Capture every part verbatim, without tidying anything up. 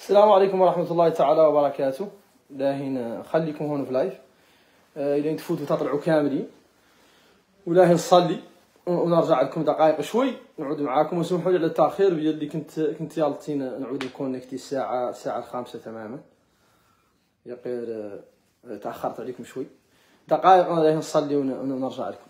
السلام عليكم ورحمة الله تعالى وبركاته. لاهين خليكم هون في لايف إلى تفوتوا تطلعوا كاملين، ولاهين نصلي ونرجع لكم دقائق شوي نعود معاكم. وسمحوا لي على التأخير بيدي، كنت كنت يالتين نعود نكونكتي الساعة الساعة الخامسة تماما، يقير تأخرت عليكم شوي دقائق. لاهين نصلي ونرجع لكم.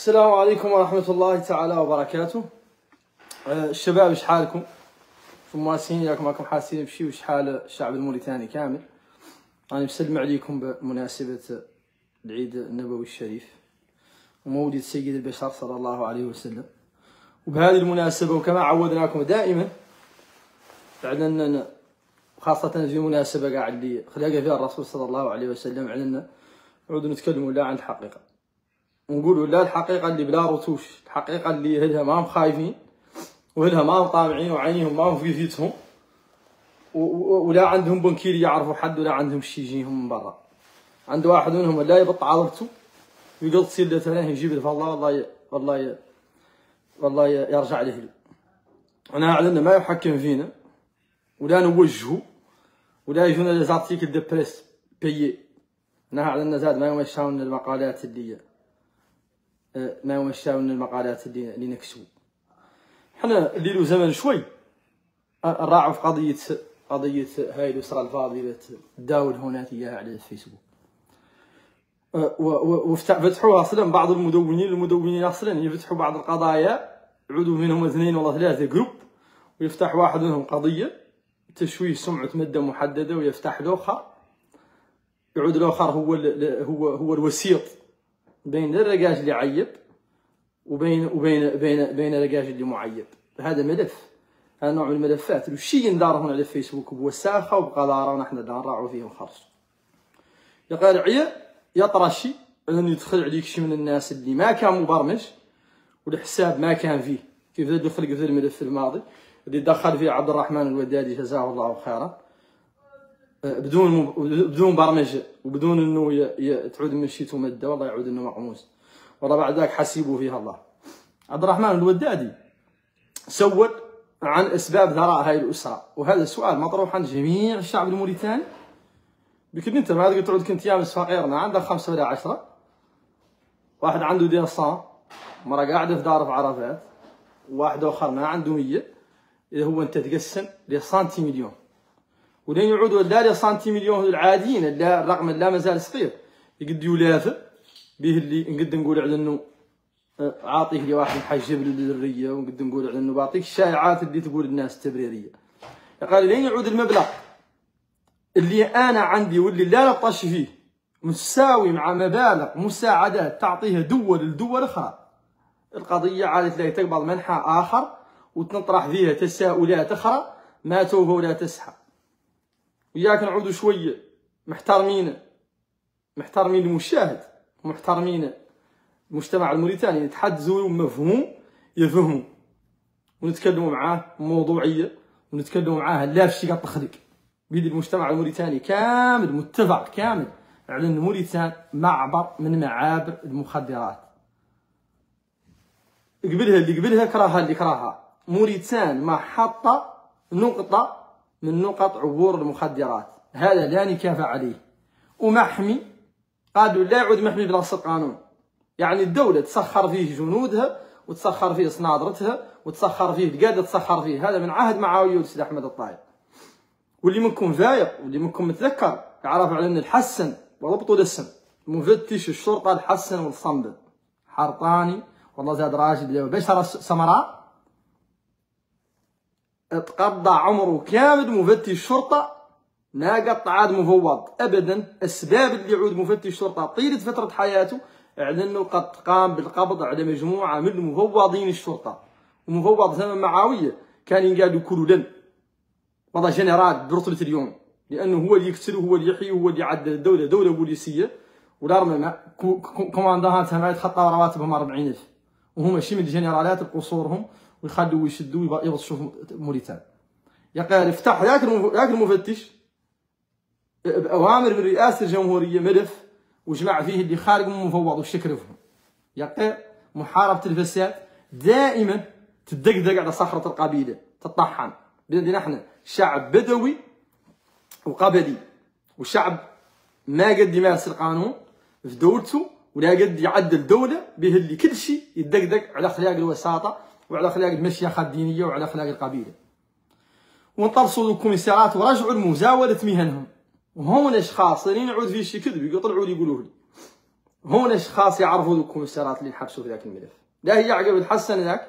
السلام عليكم ورحمة الله تعالى وبركاته. الشباب شحالكم؟ المواطنين ياكم راكم حاسين بشي وشحال الشعب الموريتاني كامل. راني مسلم عليكم بمناسبة العيد النبوي الشريف ومولد سيد البشر صلى الله عليه وسلم. وبهذه المناسبة وكما عودناكم دائما أعلنا خاصة في مناسبة كاع اللي خلق فيها الرسول صلى الله عليه وسلم أعلنا نعودو نتكلموا لا عن الحقيقة ونقولوا لا الحقيقة اللي بلا رتوش، الحقيقة اللي هلها ماهم خايفين وهلها ماهم طامعين وعينيهم ماهم في فيتهم ولا عندهم بنكير يعرفوا حد ولا عندهم شي يجيهم من برا. عند واحد منهم لا يبط عضلته ويقول تصير له ثاني يجيب له والله والله والله والله يرجع له. انا اعلن ما يحكم فينا ولا نوجهه ولا يجونا لي زارتيكل دو بريس بيي. انا اعلن زاد ما يمشاون المقالات اللي ما يمشاون المقالات اللي اللي نكسبوا. حنا اللي له زمن شوي نراعوا في قضيه قضيه هاي الاسره الفاضله تداول هنا اياها على الفيسبوك وفتحوها اصلا بعض المدونين المدونين اصلا يفتحوا بعض القضايا يعودوا منهم اثنين ولا ثلاثه جروب ويفتح واحد منهم قضيه تشويه سمعه ماده محدده ويفتح الاخر يعود الاخر هو هو هو الوسيط بين الرجاج اللي عيب وبين وبين بين بين الرجاج اللي معيب. هذا ملف، هذا نوع من الملفات الشيء ندار هنا على الفيسبوك بوساخه وبقذاره ونحن نراعوا فيه ونخرج. يا قارعيه يا طرشي ان يدخل عليك شي من الناس اللي ما كان مبرمج والحساب ما كان فيه كيف اللي خلق في الملف الماضي اللي دخل فيه عبد الرحمن الودادي جزاه الله خيرا بدون بدون برمجه وبدون انه تعود مشيته مده والله يعود انه مقموس والله بعد ذاك حسيبوا فيها الله. عبد الرحمن الودادي سول عن اسباب ثراء هاي الاسره وهذا السؤال مطروح عن جميع الشعب الموريتاني. بكن انت ما تقدر تعود كنت يامس فقيرنا عندك خمسه ولا عشره واحد عنده ديصان مرة قاعده في دار في عرفات واحد اخر ما عنده مية اذا هو انت تقسم لسنتي مليون ولين يعودوا لا لي سنتي مليون العاديين لا الرقم لا مازال صغير يقد يلافى به اللي نقد نقول على انه عاطيه لي واحد محجب للذريه ونقد نقول على انه بعطيك الشائعات اللي تقول الناس التبريريه. قال لين يعود المبلغ اللي انا عندي واللي لا نطش فيه متساوي مع مبالغ مساعدات تعطيها دول لدول اخرى القضيه عادت لا تقبل منحى اخر وتنطرح فيها تساؤلات اخرى ما توفى ولا تسحى. وياك نعودوا شويه محترمين محترمين المشاهد ومحترمين المجتمع الموريتاني يتحدثوا مفهوم يفهموا ونتكلموا معاه موضوعيه ونتكلموا معاه لا في شي قط تخلق بيد المجتمع الموريتاني كامل متفق كامل على ان موريتان معبر من معابر المخدرات. قبلها اللي قبلها كراها اللي كراها موريتان محطه نقطه من نقط عبور المخدرات. هذا لا نكاف عليه ومحمي قالوا لا يعود محمي بنص القانون. يعني الدوله تسخر فيه جنودها وتسخر فيه صنادرتها وتسخر فيه القاده تسخر فيه. هذا من عهد معاويه والسيد احمد الطايب. واللي منكم فايق واللي منكم متذكر يعرف على ان الحسن وضبطوا الاسم مفتش الشرطه الحسن والصنبل حرطاني والله زاد راجل بشره سمراء تقضى عمره كامل مفتش الشرطه ما قطع عاد مفوض ابدا. اسباب اللي يعود مفتش الشرطه طيله فتره حياته على انه قد قام بالقبض على مجموعه من مفوضين الشرطه. ومفوض زمن معاويه كان ينقال كلولن والله جنرال برتبه اليوم لانه هو اللي يقتل وهو اللي يحيي وهو اللي يعدل الدوله دوله بوليسيه والارمى كومانداهاتها ما يتخطى رواتبهم أربعين ألف وهم شي من الجنرالات بقصورهم ويخلوا ويشدوا يبطشوا في موريتان. يا قال افتح ذاك ذاك المفتش باوامر من رئاسه الجمهوريه ملف وجمع فيه اللي خارج من المفوض وشكرفهم. يا قال محاربه الفساد دائما تدقدق على صخره القبيله تطحن. بلادنا احنا شعب بدوي وقبلي وشعب ما قد يمارس القانون في دولته ولا قد يعدل دوله به اللي كل شيء يدقدق على اخلاق الوساطه وعلى اخلاق المشيخه الدينيه وعلى اخلاق القبيله. ونطرسوا الكوميسارات ورجعوا لمزاوله مهنهم وهم الاشخاص اللي نعود فيه شي كذب يطلعوا لي يقولوا لي هون اشخاص يعرفوا ذوك الكوميسارات اللي نحبسوا في ذاك الملف. لا هي عقب الحسن ذاك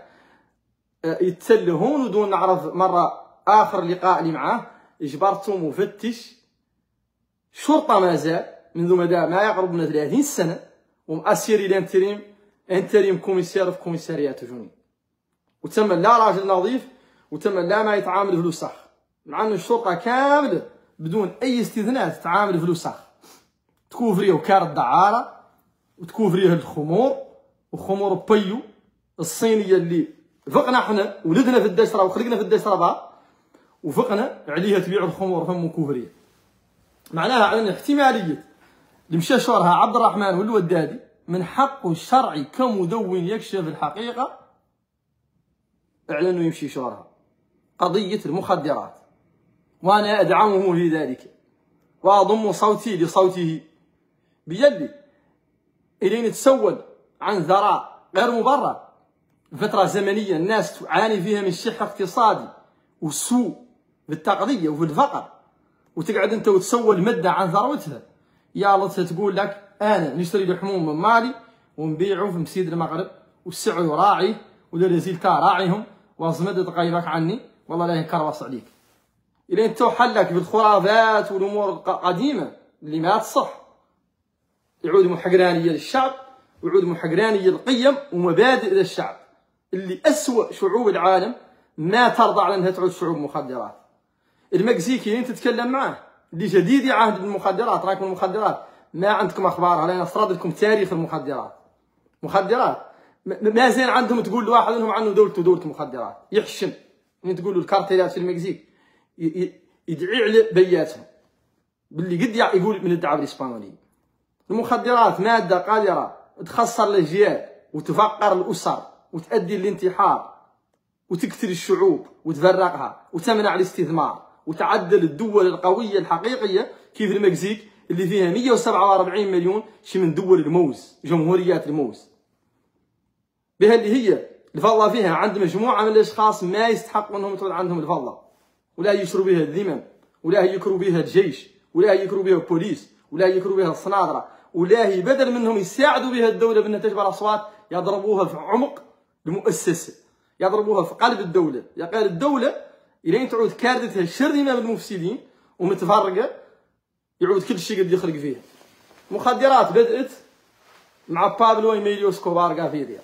يتسلى هون ودون نعرف مره اخر لقاء لي معاه اجبرته مفتش شرطه مازال منذ مدى ما يقرب من ثلاثين سنه ومؤسر الى انتريم انتريم كوميسار في كوميساريات جوني، وتم لا راجل نظيف وتم لا ما يتعامل فلوسخ، مع انه الشرطه كامله بدون اي استثناء تتعامل فلوسخ، تكوفريه وكار الدعاره وتكوفريه الخمور وخمور بيو الصينيه اللي فقنا حنا ولدنا في الدشره وخلقنا في الدشره بها وفقنا عليها تبيع الخمور فم كوفريه. معناها على احتماليه اللي مشى شهرها عبد الرحمن والودادي من حقه الشرعي كمدون يكشف الحقيقه على انه يمشي شهرها قضيه المخدرات، وانا ادعمه في ذلك واضم صوتي لصوته بيدي الين تسول عن ثراء غير مبرر فتره زمنيه الناس تعاني فيها من شح اقتصادي وسوء في التغذيه وفي الفقر، وتقعد انت وتسول مده عن ثروتها. يا لطفها تقول لك انا نشتري الحموم من مالي ونبيعه في مسيد المغرب والسعر راعيه ولا لازلت راعيهم وازمد قيبك عني والله لا يكرس عليك. الى انت حلك بالخرافات والامور القديمه اللي ما تصح، يعود محقرانيه للشعب ويعود محقرانيه للقيم ومبادئ للشعب اللي اسوأ شعوب العالم ما ترضى على انها تعود شعوب مخدرات. المكسيكي اللي انت تتكلم معاه اللي جديد عهد بالمخدرات، راكم المخدرات ما عندكم اخبارها، لان افرض لكم تاريخ المخدرات. مخدرات ما زين عندهم تقول لواحد منهم عنه دولته دولة مخدرات يحشم، يعني تقول له الكارتيلات في المكسيك يدعي على بياتهم باللي قد يقول من الدعوه الاسبانيوليه. المخدرات ماده قادره تخسر الاجيال وتفقر الاسر وتؤدي للانتحار وتقتل الشعوب وتفرقها وتمنع الاستثمار وتعدل الدول القويه الحقيقيه كيف المكسيك اللي فيها مئة وسبعة وأربعين مليون شي من دول الموز، جمهوريات الموز، بها اللي هي الفضه فيها عند مجموعه من الاشخاص ما يستحقوا انهم تعود عندهم الفضه، ولا يشروا بها الذمم، ولا يكروا بها الجيش، ولا يكروا بها البوليس، ولا يكروا بها الصنادره، ولا بدل منهم يساعدوا بها الدوله بانها تجبر اصوات يضربوها في عمق المؤسسه، يضربوها في قلب الدوله. يا قال الدوله الين تعود كاردتها شرذمه بالمفسدين ومتفرقه يعود كل شيء قد يخرج فيها. مخدرات بدات مع بابلو إيميليو اسكوبار غافيريا،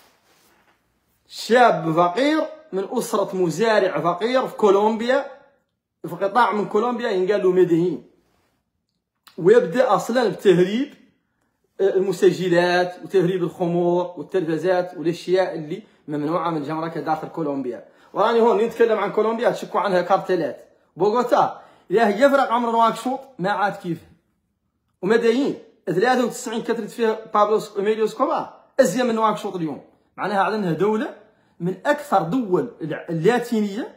شاب فقير من اسره مزارع فقير في كولومبيا، في قطاع من كولومبيا ينقال له مدين، ويبدا اصلا بتهريب المسجلات وتهريب الخمور والتلفازات والاشياء اللي ممنوعه من جمركها داخل كولومبيا. وراني هون نتكلم عن كولومبيا تشكوا عنها كارتيلات. بوغوتا اذا هي يفرق عمر نواكشوط ما عاد كيف، ومدايين ثلاثة وتسعين كثرت فيها بابلو إيميليو اسكوبار ازين من نواكشوط اليوم، معناها على انها دوله من اكثر دول اللاتينيه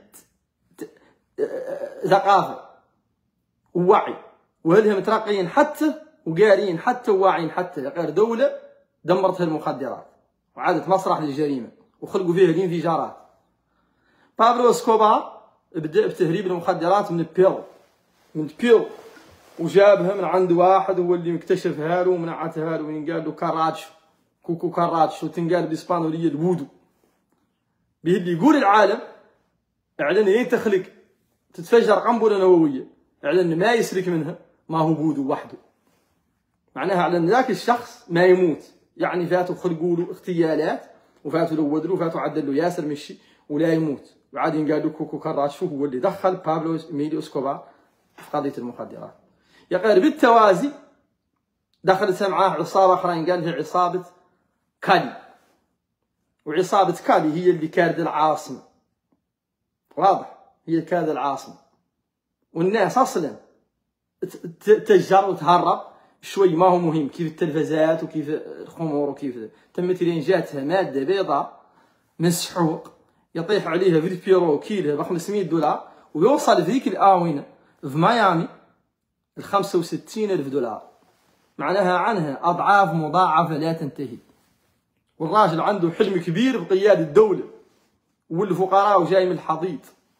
ثقافه ووعي، وهلهم مترقيين حتى وقاريين حتى وواعيين حتى، غير دوله دمرتها المخدرات وعادت مسرح للجريمه وخلقوا فيها الانفجارات. بابلو اسكوبار بدا بتهريب المخدرات من بيرو، من بيرو وجابها من عند واحد هو اللي مكتشفها له ومنعتها له، وينقال له كاراتشو كوكو كاراتشو، تنقال بالاسبانيوليه البودو، به اللي يقول العالم اعلن لين تخلق تتفجر قنبله نوويه اعلن ما يسلك منها ما هو بودو وحده، معناها على ان ذاك الشخص ما يموت، يعني فاتوا خلقوا له اغتيالات وفاتوا له ودلوا وفاتوا عدل له ياسر مشي ولا يموت، وعاد ينقال له كوكو كاراتشو هو اللي دخل بابلو إيميليو اسكوبار في قضيه المخدرات. يا غير بالتوازي دخلت معاه عصابه اخرى ينقال لها عصابه كالي، وعصابه كالي هي اللي كارد العاصمه، واضح هي كارد العاصمه، والناس اصلا تتجر وتهرب شوي ما هو مهم كيف التلفازات وكيف الخمور وكيف تمت لين جاتها ماده بيضاء مسحوق يطيح عليها في البيرو كيلها ب خمسمئة دولار، ويوصل في ذيك الاونه في ميامي ل خمسة وستين ألف دولار، معناها عنها اضعاف مضاعفه لا تنتهي. والراجل عنده حلم كبير بقياده الدوله، والفقراء وجاي من الحضيض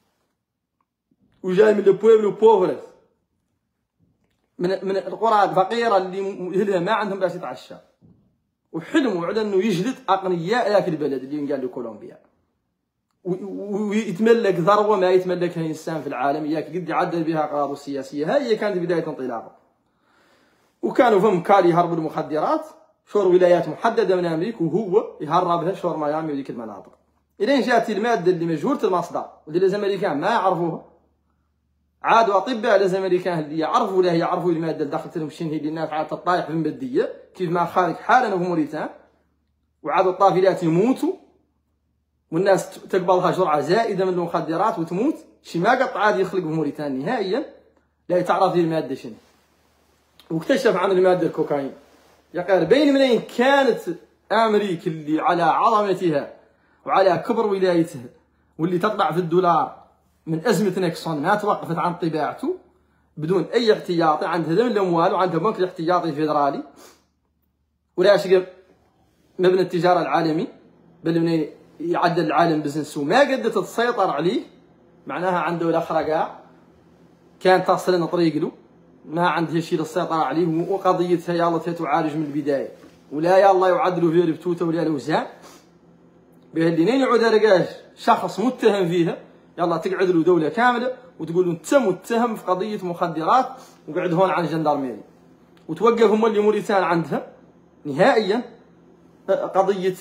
وجاي من البويبلو بوفرز، من من القرى الفقيره اللي ما عندهم باش يتعشى. وحلموا على انه يجلد اغنياء ذاك البلد اللي ينقال له كولومبيا، ويتملك ثروه ما يتملكها انسان في العالم، ياك قد يعدل بها اغراضه السياسيه. هذه كانت بدايه انطلاقه. وكانوا فم كالي يهربوا المخدرات شور ولايات محدده من امريكا، وهو يهربها شور ميامي وذيك المناطق. الين جات الماده اللي مجهوله المصدر واللي لازم الامريكان ما يعرفوها، عادوا اطباء لازم الامريكان اللي يعرفوا ولا يعرفوا الماده اللي دخلت لهم شنو هي اللي الناس تطايح في الماديه كيف ما خارج حالا في موريتان، وعادوا الطافلات يموتوا والناس تقبلها جرعه زائده من المخدرات وتموت. شي ما قط عاد يخلق في موريتان نهائيا لا تعرف الماده شنو. واكتشف عن الماده الكوكايين. يا قال بين منين كانت امريكا اللي على عظمتها وعلى كبر ولايتها واللي تطلع في الدولار من ازمه نيكسون ما توقفت عن طباعته بدون اي احتياطي، عندها ذم الاموال وعندها بنك الاحتياطي الفيدرالي ولا شيء مبنى التجاره العالمي بل من يعدل العالم بزنس وما قدرت تسيطر عليه. معناها عنده الاخرى كاع كانت تصل لنا طريق له ما عندها شيء للسيطره عليه، وقضيتها يلا تعالج من البدايه ولا يلا يعدلوا فيها البتوته ولا الاوزان بها اللي نين يعود لقاش شخص متهم فيها يلا تقعد له دوله كامله وتقول له انت متهم في قضيه مخدرات وقعد هون عن الجندرميري، وتوقف هم اللي موريتان عندها نهائيا قضيه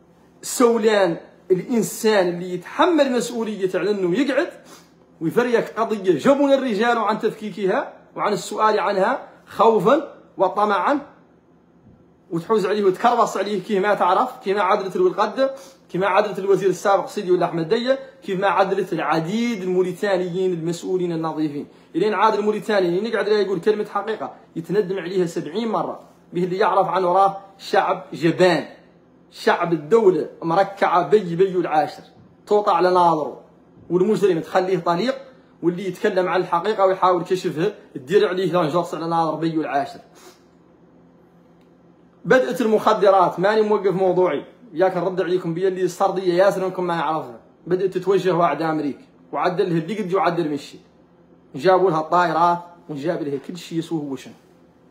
سولان الانسان اللي يتحمل مسؤوليه على انه يقعد ويفريك قضيه جبن الرجال عن تفكيكها وعن السؤال عنها خوفا وطمعا، وتحوز عليه وتكربص عليه كيف ما تعرف، كيف ما عدلت الوالقده، كيف ما عدلت الوزير السابق سيدي ولا احمد ديه، كيف ما عدلت العديد الموريتانيين المسؤولين النظيفين. الين عاد الموريتاني يقعد لا يقول كلمه حقيقه يتندم عليها سبعين مره، به اللي يعرف عنه راه شعب جبان، شعب الدوله مركعه بي بي العاشر توطى على ناظره، والمجرم تخليه طليق واللي يتكلم عن الحقيقه ويحاول كشفها تدير عليه لانجرس على ناظر بي العاشر. بدأت المخدرات ماني موقف موضوعي ياك نرد عليكم بيا اللي السرديه ياسر انكم ما نعرفها. بدأت تتوجه واعداء امريكا وعدلها اللي قد يعدل مشي، جابوا لها الطائرات وجاب لها كل شيء يسوه هو شنو.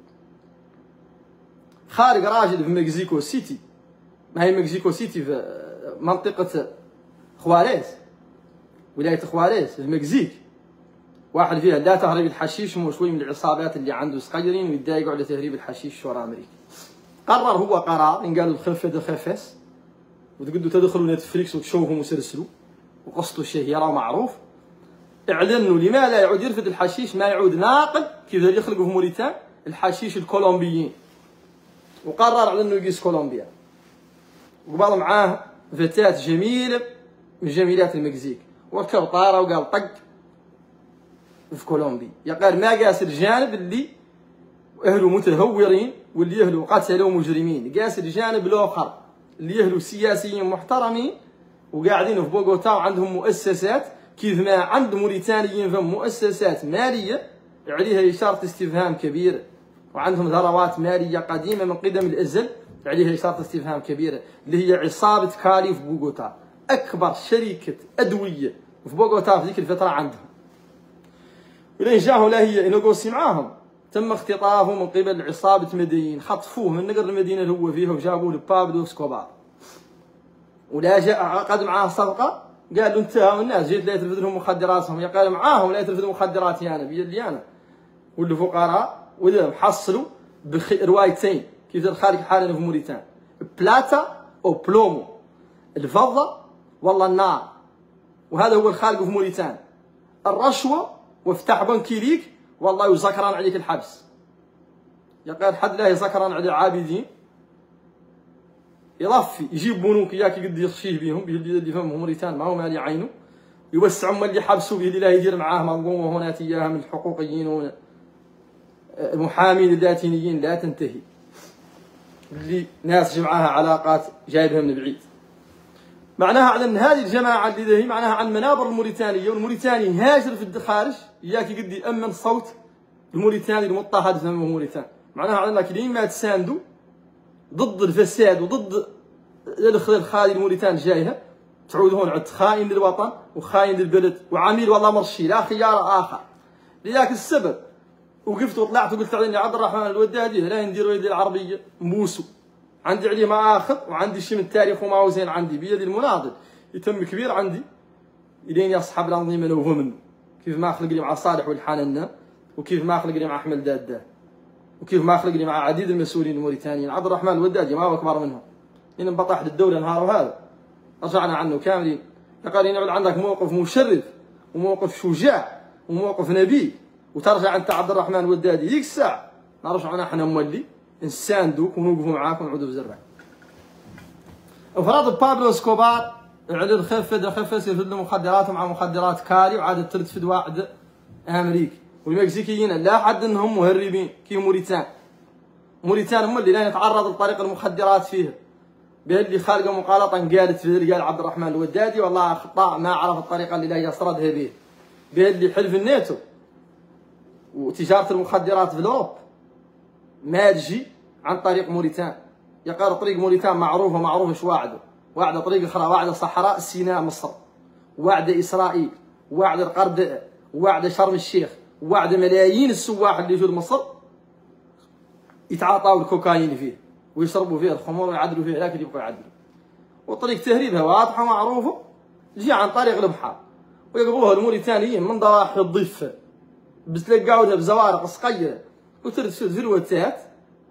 خارج راجل في مكسيكو سيتي، ما هي مكسيكو سيتي في منطقه خواريز ولايه خواريز في المكسيك، واحد فيها لا تهريب الحشيش هو شوي من العصابات اللي عنده صغيرين ويتضايقوا على تهريب الحشيش شورى امريكا. قرر هو قرار ان قالوا الخفه الخفاس وتقدروا تدخلوا نتفليكس وتشوفوا مسلسلوا وقصته الشهيره معروف. اعلنوا لما لا يعود يرفد الحشيش، ما يعود ناقل كيف يخلقوا في موريتان الحشيش الكولومبيين، وقرر على انه يقيس كولومبيا. وقبل معاه فتاه جميله من جميلات المكسيك وركب طائره وقال طق في كولومبي. يا قال ما قاس الجانب اللي اهله متهورين واللي اهله قتلوا مجرمين، قاس الجانب الاخر اللي اهله سياسيين محترمين وقاعدين في بوغوتا وعندهم مؤسسات كيف ما عند موريتانيين فهم مؤسسات ماليه عليها اشاره استفهام كبيره، وعندهم ثروات ماليه قديمه من قدم الازل عليها اشاره استفهام كبيره اللي هي عصابه كالي في بوغوتا، اكبر شركه ادويه في بوغوتا في ذيك الفتره عندهم. ولين جاهم لا هي ينقوسي معاهم تم اختطافه من قبل عصابه مدين، خطفوه من نقر المدينه اللي هو فيها وجابوه لبابلو اسكوبار. ولا جاء عقد معاه صفقه قال له انت والناس جيت لا يترفد لهم مخدراتهم، يا قال معاهم لا يترفدوا مخدراتي انا بيدي انا واللي فقراء ولا محصلوا بروايتين كيف الخارج حالنا في موريتان، بلاتا او بلومو، الفضه والله النار. وهذا هو الخالق في موريتان، الرشوه وافتح بنكي ليك والله يزكران عليك الحبس. يا قال حد لا يزكران على العابدين يلفي يجيب بنوك اياك قد يخشيه بيهم به اللي فهمهم موريتان ما هو مالي عينه، يوسعوا من اللي حبسوا به اللي لا يدير معاه منظومه هناك اياها من الحقوقيين والمحامين اللاتينيين لا تنتهي اللي ناس جمعها علاقات جايبها من بعيد. معناها على ان هذه الجماعه اللي هي معناها عن منابر الموريتانيه، والموريتاني هاجر في الخارج اياك قد يامن صوت الموريتاني المضطهد في موريتان. معناها على انك لين ما تساندوا ضد الفساد وضد الخالي الموريتان جايها تعود هون عند خاين للوطن وخاين للبلد وعميل والله مرشي لا خيار اخر. لذاك السبب وقفت وطلعت وقلت على عبد الرحمن الودادي لا نديروا يدي العربيه موسو عندي عليه مآخذ وعندي شيء من التاريخ وما هو زين عندي بيدي المناضل يتم كبير عندي الين يصحب الانظمه لو هو منه كيف ما خلق لي مع صالح والحننه وكيف ما خلق لي مع احمد داده وكيف ما خلق لي مع عديد المسؤولين الموريتانيين. عبد الرحمن الودادي ما هو اكبر منهم لين انبطح الدوله نهار وهذا رجعنا عنه كاملين. قال لي نعود عندك موقف مشرف وموقف شجاع وموقف نبيل وترجع انت عبد الرحمن الودادي ديك الساعه نرجعنا احنا مولي نساندوك ونوقفوا معاك ونعودوا بزرع. افراد بابلو اسكوبار على خفه خفه يفد المخدرات مع مخدرات كاري وعاد ترد في واحد امريكي والمكسيكيين لا حد انهم مهربين كي موريتان. موريتان هم اللي لا يتعرض لطريق المخدرات فيها باللي خارقه مقالطه قالت في قال عبد الرحمن الودادي والله خطا ما عرف الطريقه اللي لا يسردها به باللي حلف الناتو وتجاره المخدرات في الاوروب ما تجي عن طريق موريتان. يقال طريق موريتان معروفه معروفه اش واعده واعده طريق اخرى واعده صحراء سيناء مصر واعده اسرائيل واعده القردة واعده شرم الشيخ واعده ملايين السواح اللي يجوا لمصر يتعاطوا الكوكايين فيه ويشربوا فيه الخمور ويعدلوا فيه لكن يبقوا يعدلوا. وطريق تهريبها واضحه معروفه تجي عن طريق البحر ويقبوها الموريتانيين من ضواحي الضفه بتلقاوها بزوارق صغيره وترسل في الوتات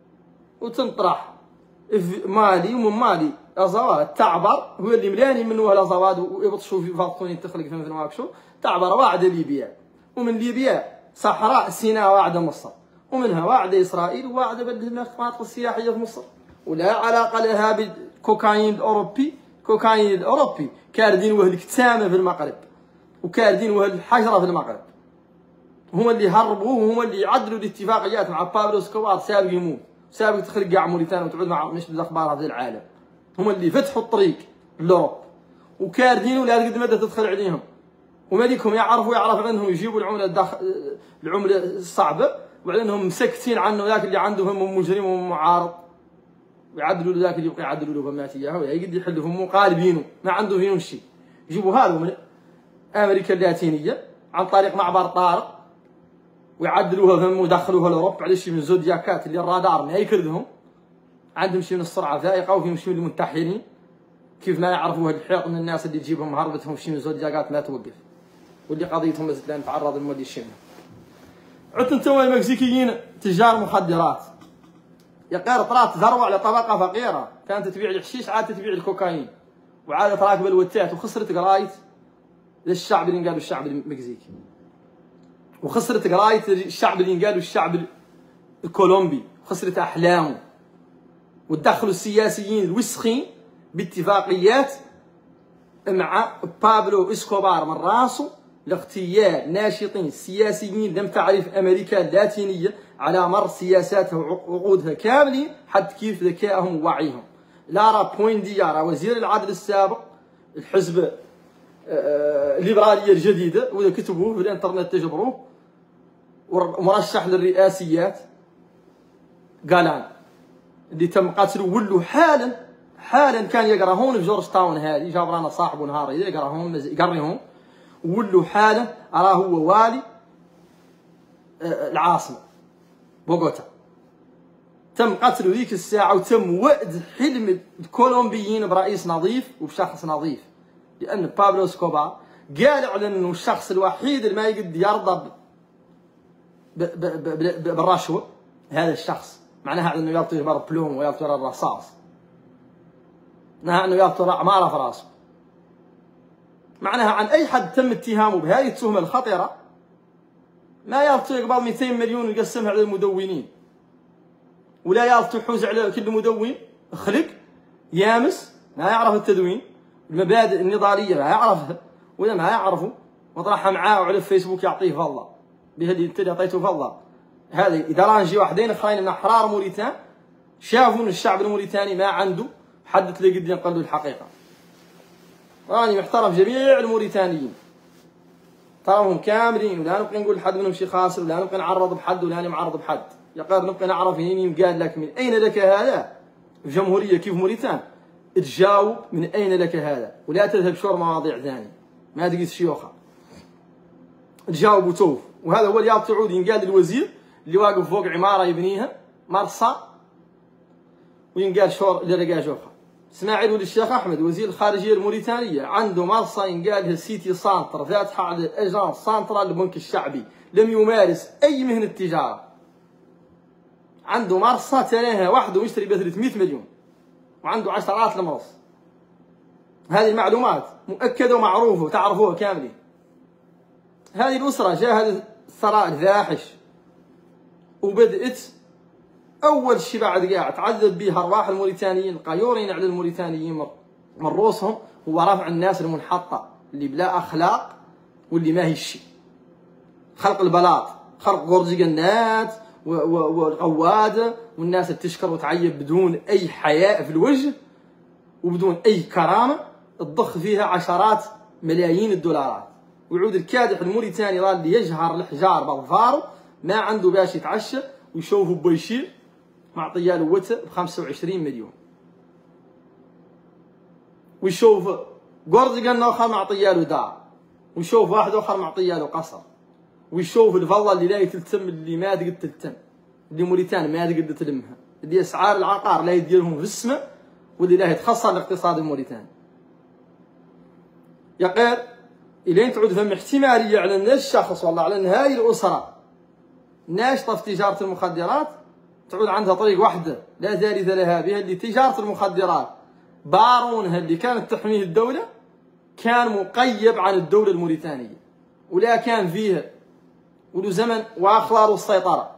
وتنطرح في مالي ومن مالي ازواد تعبر هو اللي ملاني منه الازواد ويبطشوا في فاطوني تخلق في نواكشو تعبر واعده ليبيا ومن ليبيا صحراء سيناء واعده مصر ومنها واعده اسرائيل وواعده بالمناطق السياحيه في مصر ولا علاقه لها بالكوكايين الاوروبي. كوكايين الاوروبي كاردين وهل الكتامه في المغرب وكاردين وهل الحجره في المغرب هما اللي هربوه وهما اللي يعدلوا الاتفاقيات مع بابلو اسكوبار سابق يموت سابق تخرج كاع موريتانيا وتعود مع مش بالاخبار هذا العالم. هما اللي فتحوا الطريق لوروب وكاردين ولا قد مدى تدخل عليهم ومالكهم يعرفوا يعرف عنهم يجيبوا العمله الداخل العمله الصعبه وبعدين مسكتين عنه ذاك اللي عندهم مجرم ومعارض ويعدلوا له ذاك اللي يبقى يعدلوا له فمات اياه ويقد يحلفهم مقالبينه ما عنده فيهم شيء. يجيبوا هذا من امريكا اللاتينيه عن طريق معبر طارق ويعدلوها فم ويدخلوها لاوروبا على شيء من الزودياكات اللي الرادار ما يكردهم عندهم شيء من السرعه فائقه وفيهم شيء من المنتحرين كيف ما يعرفوا الحيط من الناس اللي تجيبهم هربتهم شيء من الزودياكات ما توقف واللي قضيتهم مثل ان تعرض المودي الشمال. عدت انتم المكسيكيين تجار مخدرات يقال طلعت ذروه على طبقه فقيره كانت تبيع الحشيش عاد تبيع الكوكايين وعادت راكبه الوتات وخسرت قرايه للشعب اللي قالوا الشعب المكسيكي وخسرت قرايه الشعب اللي قالوا الشعب الكولومبي وخسرت احلامه ودخلوا السياسيين الوسخين باتفاقيات مع بابلو اسكوبار من راسه لاغتيال ناشطين سياسيين لم تعرف امريكا اللاتينيه على مر سياساتها وعقودها كاملين حتى كيف ذكائهم ووعيهم. لارا بوينديارا وزير العدل السابق الحزب الليبراليه الجديده وإذا كتبوه في الانترنت تجبروه مرشح للرئاسيات قالان اللي تم قتله ولو حالا حالا كان يقرا هون في جورج تاون هذه جاب رانا صاحبه نهار يقرا هون يقريهم ولو حالا اراه هو والي العاصمه بوغوتا. تم قتله ذيك الساعه وتم وعد حلم الكولومبيين برئيس نظيف وبشخص نظيف لان بابلو اسكوبار قال على انه الشخص الوحيد اللي ما يقد يرضى بالرشوه هذا الشخص معناها انه يعطي بلوم ويعطي الرصاص معناها انه يعطي عماره في راسه معناها عن اي حد تم اتهامه بهذه التهمه الخطيره ما يعطي يقبض مئتين مليون ويقسمها على المدونين ولا يعطي يحوز على كل مدون خلق يامس ما يعرف التدوين المبادئ النضاليه ما يعرفها ولا ما يعرفه وطرحها معاه وعلى الفيسبوك يعطيه فضه بهذه انت اللي عطيته فضه. هذه اذا راه نجي واحدين اخرين من احرار موريتان شافوا ان الشعب الموريتاني ما عنده حد تلاقي قد ينقل له الحقيقه. راني محترم جميع الموريتانيين تراهم كاملين ولا نبقى نقول حد منهم شي خاسر ولا نبقى نعرض بحد ولا انا معرض بحد. يقال نبقى نعرف هيني قال لك من اين لك هذا في جمهوريه كيف موريتان تجاوب من اين لك هذا ولا تذهب شور مواضيع ثانيه ما تقيس شيوخه تجاوب وتوف. وهذا هو اللي يعطي عود ينقال الوزير اللي واقف فوق عماره يبنيها مرصى وينقال شور لرقا جوخة. اسماعيل ولد الشيخ أحمد وزير الخارجية الموريتانية عنده مرصة ينقالها سيتي سانتر فاتحة على الأجانس سانترال البنك الشعبي، لم يمارس أي مهنة تجارة. عنده مرصة تراها وحده ويشتري ب ثلاثمئة مليون وعنده عشرات المرص. هذه المعلومات مؤكدة ومعروفة وتعرفوها كاملين. هذه الأسرة جاء الثراء الفاحش وبدأت أول شيء بعد قاعد تعذب به أرواح الموريتانيين القيورين على الموريتانيين من رؤوسهم هو رفع الناس المنحطة اللي بلا أخلاق واللي ما هي الشيء. خلق البلاط، خلق غرزقنات والقوادة والناس اللي تشكر وتعيب بدون أي حياء في الوجه وبدون أي كرامة تضخ فيها عشرات ملايين الدولارات. ويعود الكادح الموريتاني ظل يجهر الحجار بظفاره ما عنده باش يتعشى ويشوفه بويشير معطيه له وتا ب خمسة وعشرين مليون، ويشوف قرض اخر معطيه له دار، ويشوف واحد اخر معطيه له قصر، ويشوف الفضه اللي لا تلتم اللي ما تقدر تلتم، اللي موريتانيا ما تقدر تلمها، اللي اسعار العقار لا يديرهم في السماء واللي لا يتخسر الاقتصاد الموريتاني. يا غير الين تعود فم احتماليه على ان الشخص والله على ان هاي الاسره ناشطه في تجاره المخدرات تعود عندها طريق واحده لا ثالث لها بها، اللي تجاره المخدرات بارونها اللي كانت تحميه الدوله كان مقيب عن الدوله الموريتانيه ولا كان فيها ولو زمن واخلار السيطره.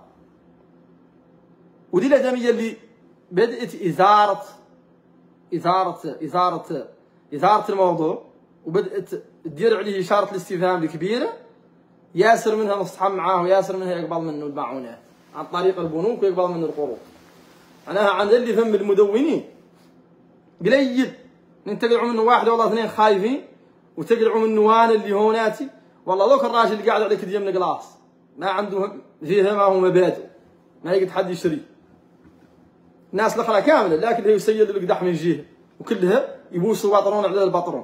ودي الادميه اللي بدات اثاره اثاره اثاره اثاره الموضوع وبدات تدير عليه اشاره الاستفهام الكبيره. ياسر منها نصحى معاه وياسر منها يقبل منه المعونات عن طريق البنوك ويقبل منه القروض. معناها عند اللي فهم المدونين قليل ان تقلعوا منه واحد والله اثنين خايفين وتقلعوا منه وانا اللي هوناتي والله ذوك الراجل اللي قاعد على كد يمن قلاص ما عنده فيها ما هو مبادئ ما يقدر حد يشتري. الناس الاخرى كامله لكن هي يسيد القدح من جهه وكلها يبوسوا بطرون على البطرون.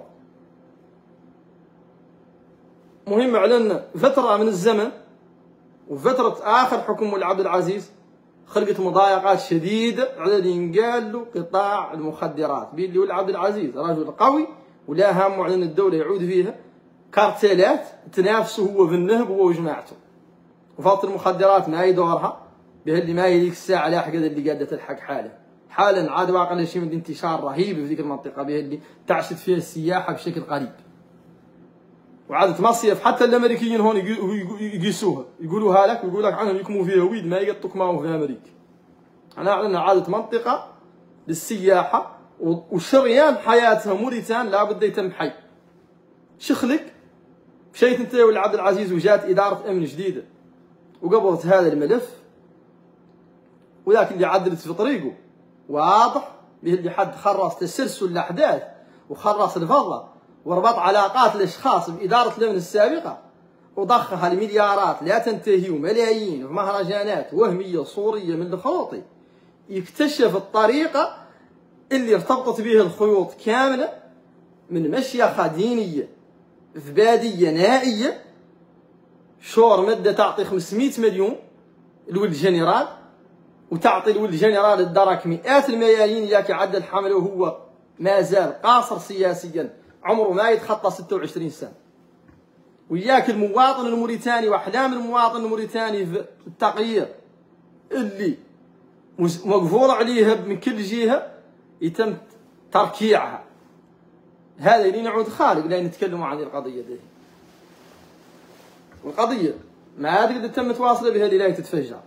مهم علينا فتره من الزمن وفتره اخر حكم ولي عبد العزيز خلقت مضايقات شديده على اللي ينقال له قطاع المخدرات بين اللي ولي عبد العزيز رجل قوي ولا هم على ان الدوله يعود فيها كارتيلات تنافسه هو في النهب هو وجماعته. وفاضت المخدرات ما هي دورها بها اللي ما هي ذيك الساعه لاحقه اللي قاعده تلحق حاله. حالا عاد واقع شيء من انتشار رهيب في ذيك المنطقه بها اللي تعشت فيها السياحه بشكل قريب. وعادت مصيف حتى الامريكيين هون يقيسوها يقولوها لك ويقول لك عنهم يكموا فيها ويد ما يقطوك ما هو في امريكا. انا اعلن عادت منطقه للسياحه وشريان حياتها موريتان لابد يتم حي. شخلك مشيت انت ولي عبد العزيز وجات اداره امن جديده وقبضت هذا الملف وذاك اللي عدلت في طريقه واضح به اللي حد خرص تسلسل الاحداث وخرص الفضه وربط علاقات الاشخاص باداره الامن السابقه وضخها لمليارات لا تنتهي وملايين ومهرجانات وهميه صوريه من الخروطي. يكتشف الطريقه اللي ارتبطت بها الخيوط كامله من مشيخه دينيه في باديه نائيه شور مده تعطي خمسمئة مليون لولد جنرال وتعطي لولد جنرال الدرك مئات الملايين ياك عدى الحمله وهو ما زال قاصر سياسيا عمره ما يتخطى ستة وعشرين سنه. وياك المواطن الموريتاني واحلام المواطن الموريتاني في التغيير اللي مقفول عليها من كل جهه يتم تركيعها. هذا اللي نعود خارج لا نتكلموا عن القضيه دي. والقضيه ما تقدر تم تواصل بها اللي لا تتفجر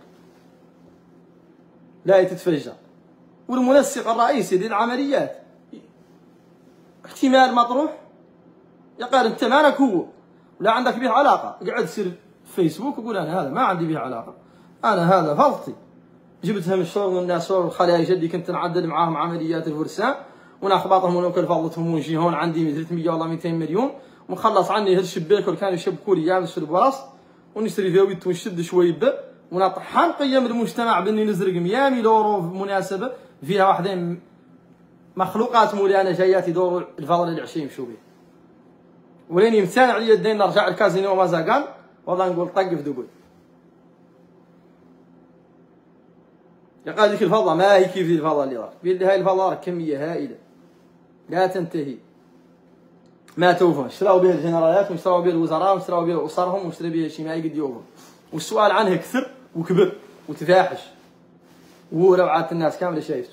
لا تتفجر. والمنسق الرئيسي للعمليات احتمال مطروح يقال انت مالك هو ولا عندك به علاقه. قاعد تصير فيسبوك وقول انا هذا ما عندي به علاقه انا هذا فضتي جبتها من الشغل من الناس والخلايا اللي كنت نعدل معاهم عمليات الفرسان وناخبطهم ونوكل فضتهم ونجي هون عندي ثلاثمئة والله مئتين مليون ونخلص عني هالشباك اللي كانوا يشبكوا لي يابس في البراس ونشتري ذويت ونشد شوي ب ونطحن قيم المجتمع باني نزرق مئة يورو بمناسبه فيها واحدين مخلوقات مولانا جايات يدوروا الفضل العشي يمشوا به. ولين يمتنع علي الدين نرجع الكازينو مازاغان والله نقول طق في دبي. قال لك الفضة ما هي كيف الفضة اللي راك، بيقول لي هاي الفضة راك كمية هائلة لا تنتهي، ما توفى. شراو بها الجنرالات وشراو بها الوزراء وشراو بها أسرهم وشرا بها شي ما يقد يوفى، والسؤال عنها كثر وكبر وتفاحش، وهو روعة الناس كاملة شايفته.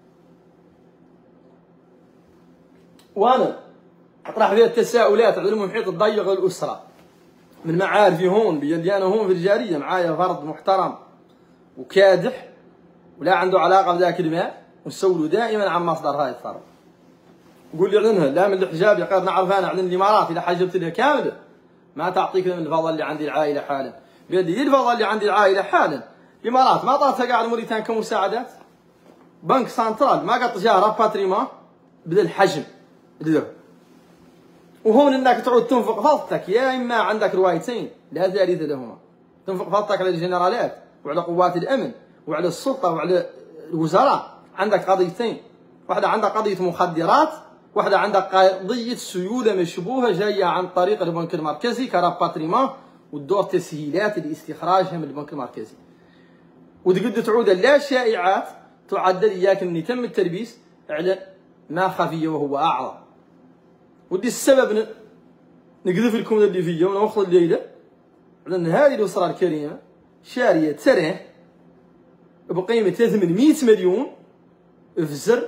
وانا اطرح فيها التساؤلات على المحيط الضيق للأسرة من معارفي هون، بيدي انا هون في الجارية معايا فرد محترم وكادح ولا عنده علاقة بذاك الماء، ونسولو دائما عن مصدر هاي الثروة. نقول لي اعلنها لا من الحجاب، يا نعرف انا اعلن الامارات اذا حجبت لها كامله ما تعطيك من الفضل اللي عندي العائله حالا. قال لي الفضل اللي عندي العائله حالا، الامارات ما طارتها قاعد موريتان كمساعدات، بنك سنترال ما قد جاه راباتريما بذا الحجم له. وهون انك تعود تنفق فضتك، يا اما عندك روايتين لا ثالث لهما، تنفق فضتك على الجنرالات وعلى قوات الامن وعلى السلطه وعلى الوزراء. عندك قضيتين، واحده عندك قضيه مخدرات، واحده عندك قضيه سيوله مشبوهه جايه عن طريق البنك المركزي كراباتريما والدور تسهيلات لاستخراجها من البنك المركزي. وتقد تعود لا شائعات تعدل اياك ان يتم التلبيس على ما خفي وهو اعظم. ودي السبب نقذف لكم اللي فيه ونوصل الليله على ان هذه الاسره الكريمه شاريه تره بقيمه ثمانمئة مليون في زر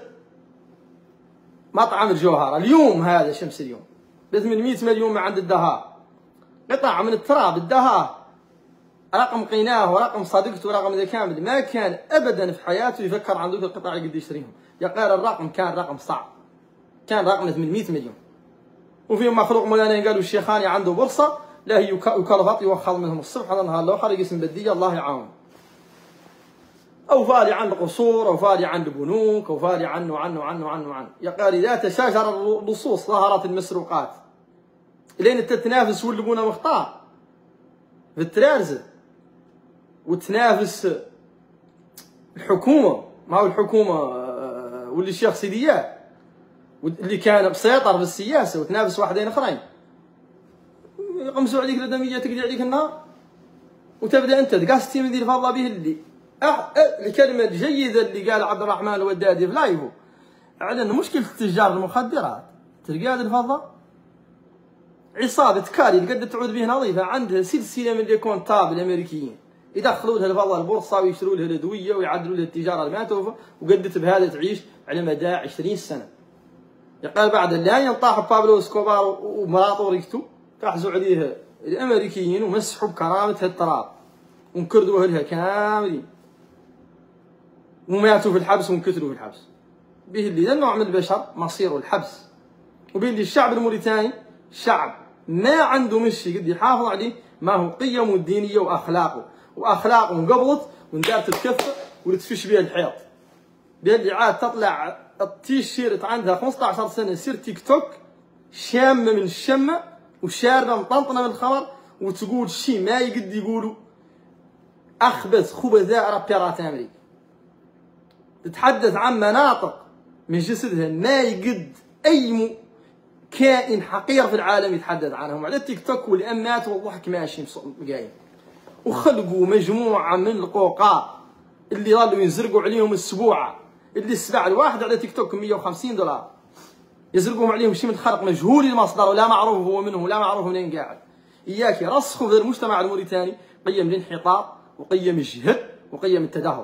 مطعم الجوهره اليوم، هذا شمس اليوم ب ثمانمئة مليون من عند الدهار، قطع من التراب الدهار، رقم قيناه ورقم صديقته ورقم ذا كامل، ما كان ابدا في حياته يفكر عن ذوك القطع اللي قد يشتريهم. يا قال الرقم كان رقم صعب، كان رقم ثمانمئة مليون. وفيهم مخلوق مولانا قالوا الشيخاني عنده بورصه لا هي يكلفط يوخذ منهم الصبح على النهار، لو حرق اسم بديه الله يعاون. او فالي عن القصور او فالي عن البنوك او فالي عنه عنه عنه عنه عنه. يا قال اذا تشاجر اللصوص ظهرت المسروقات، لين تتنافس واللبونه مختار في الترارزه وتنافس الحكومه، ما هو الحكومه واللي الشيخ سيديات اللي كان مسيطر في السياسه، وتنافس واحدين اخرين يقمسوا عليك الادميه تقضي عليك النار، وتبدا انت تقاستي من ذي الفضه به اللي أه الكلمه الجيده اللي قال عبد الرحمن الودادي في لايفو على ان مشكله تجار المخدرات تلقى هذه الفضه عصابه كاري قد تعود به نظيفه، عندها سلسله من اليكون تاب الامريكيين يدخلوا لها الفضه البورصه ويشتروا لها الادويه ويعدلوا لها التجاره اللي ما توفى، وقدت بهذا تعيش على مدى عشرين سنه. يقال بعد لا ينطاح بابلو اسكوبار ومراته وريكتو كحزوا عليها الامريكيين ومسحوا بكرامتها التراب وانكردوا اهلها كاملين وماتوا في الحبس وانكتلوا في الحبس. به اللي ذا النوع من البشر مصيره الحبس، وبه اللي الشعب الموريتاني شعب ما عنده مشي قد يحافظ عليه ما هو قيمه الدينيه واخلاقه، واخلاقه انقبضت وندار تتكفى وتفش بها الحيط. به اللي عاد تطلع التيشيرت عندها خمسة عشر سنه سير تيك توك شامه من الشمه وشاربه مطنطنه من الخمر وتقول شيء ما يقد يقولوا اخبث خبثاء رابيرات امريكا، تتحدث عن مناطق من جسدها ما يقد اي كائن حقير في العالم يتحدث عنهم على التيك توك، والامات والضحك ماشي قايم. وخلقوا مجموعه من القوقاء اللي ظلوا ينزرقوا عليهم السبوعه، اللي السبع الواحد على تيك توك مئة وخمسين دولار يزرقوهم عليهم شي من خلق مجهول المصدر ولا معروف هو منه ولا معروف منين قاعد. اياك يرسخوا في المجتمع الموريتاني قيم الانحطاط وقيم الجهد وقيم التدهور.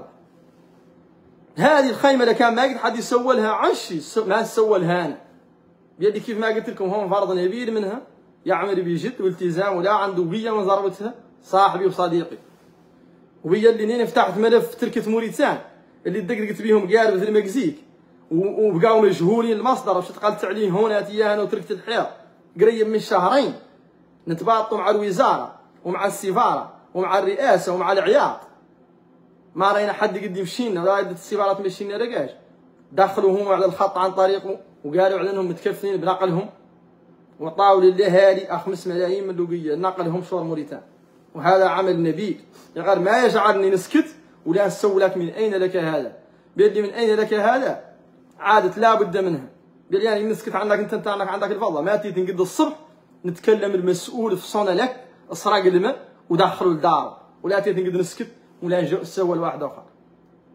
هذه الخيمه اللي كان ما قد حد يسوى لها عشي ما سوى لها انا بيدي، كيف ما قلت لكم هون فرض نبيل منها يعمل بجد والتزام ولا عنده بيا من ضربتها صاحبي وصديقي. وبيا اللي نين فتحت ملف تركه موريتان اللي دقدقت بيهم قارب في المكسيك وبقاو مجهولين المصدر وش تقلت عليه هنا تيانا وتركت الحيط قريب من شهرين نتباطوا مع الوزاره ومع السفاره ومع الرئاسه ومع العياط، ما راينا حد قد يمشينا ولا عدة السفاره تمشينا رقاش. دخلوا هم على الخط عن طريقه وقالوا على انهم متكفلين بنقلهم وطاوا للاهالي خمس ملايين من لوقيه نقلهم شور موريتان، وهذا عمل نبيل. غير ما يجعلني نسكت ولا نسول لك من اين لك هذا، بيدي من اين لك هذا عادت لا بد منها. قال يعني نسكت عنك انت انت عنك عندك الفضل، ما تيجي تنقد الصبح نتكلم المسؤول في صنع لك اسرق الماء ودخلوا لداره، ولا تيجي تنقد نسكت ولا نسوى لواحد اخر.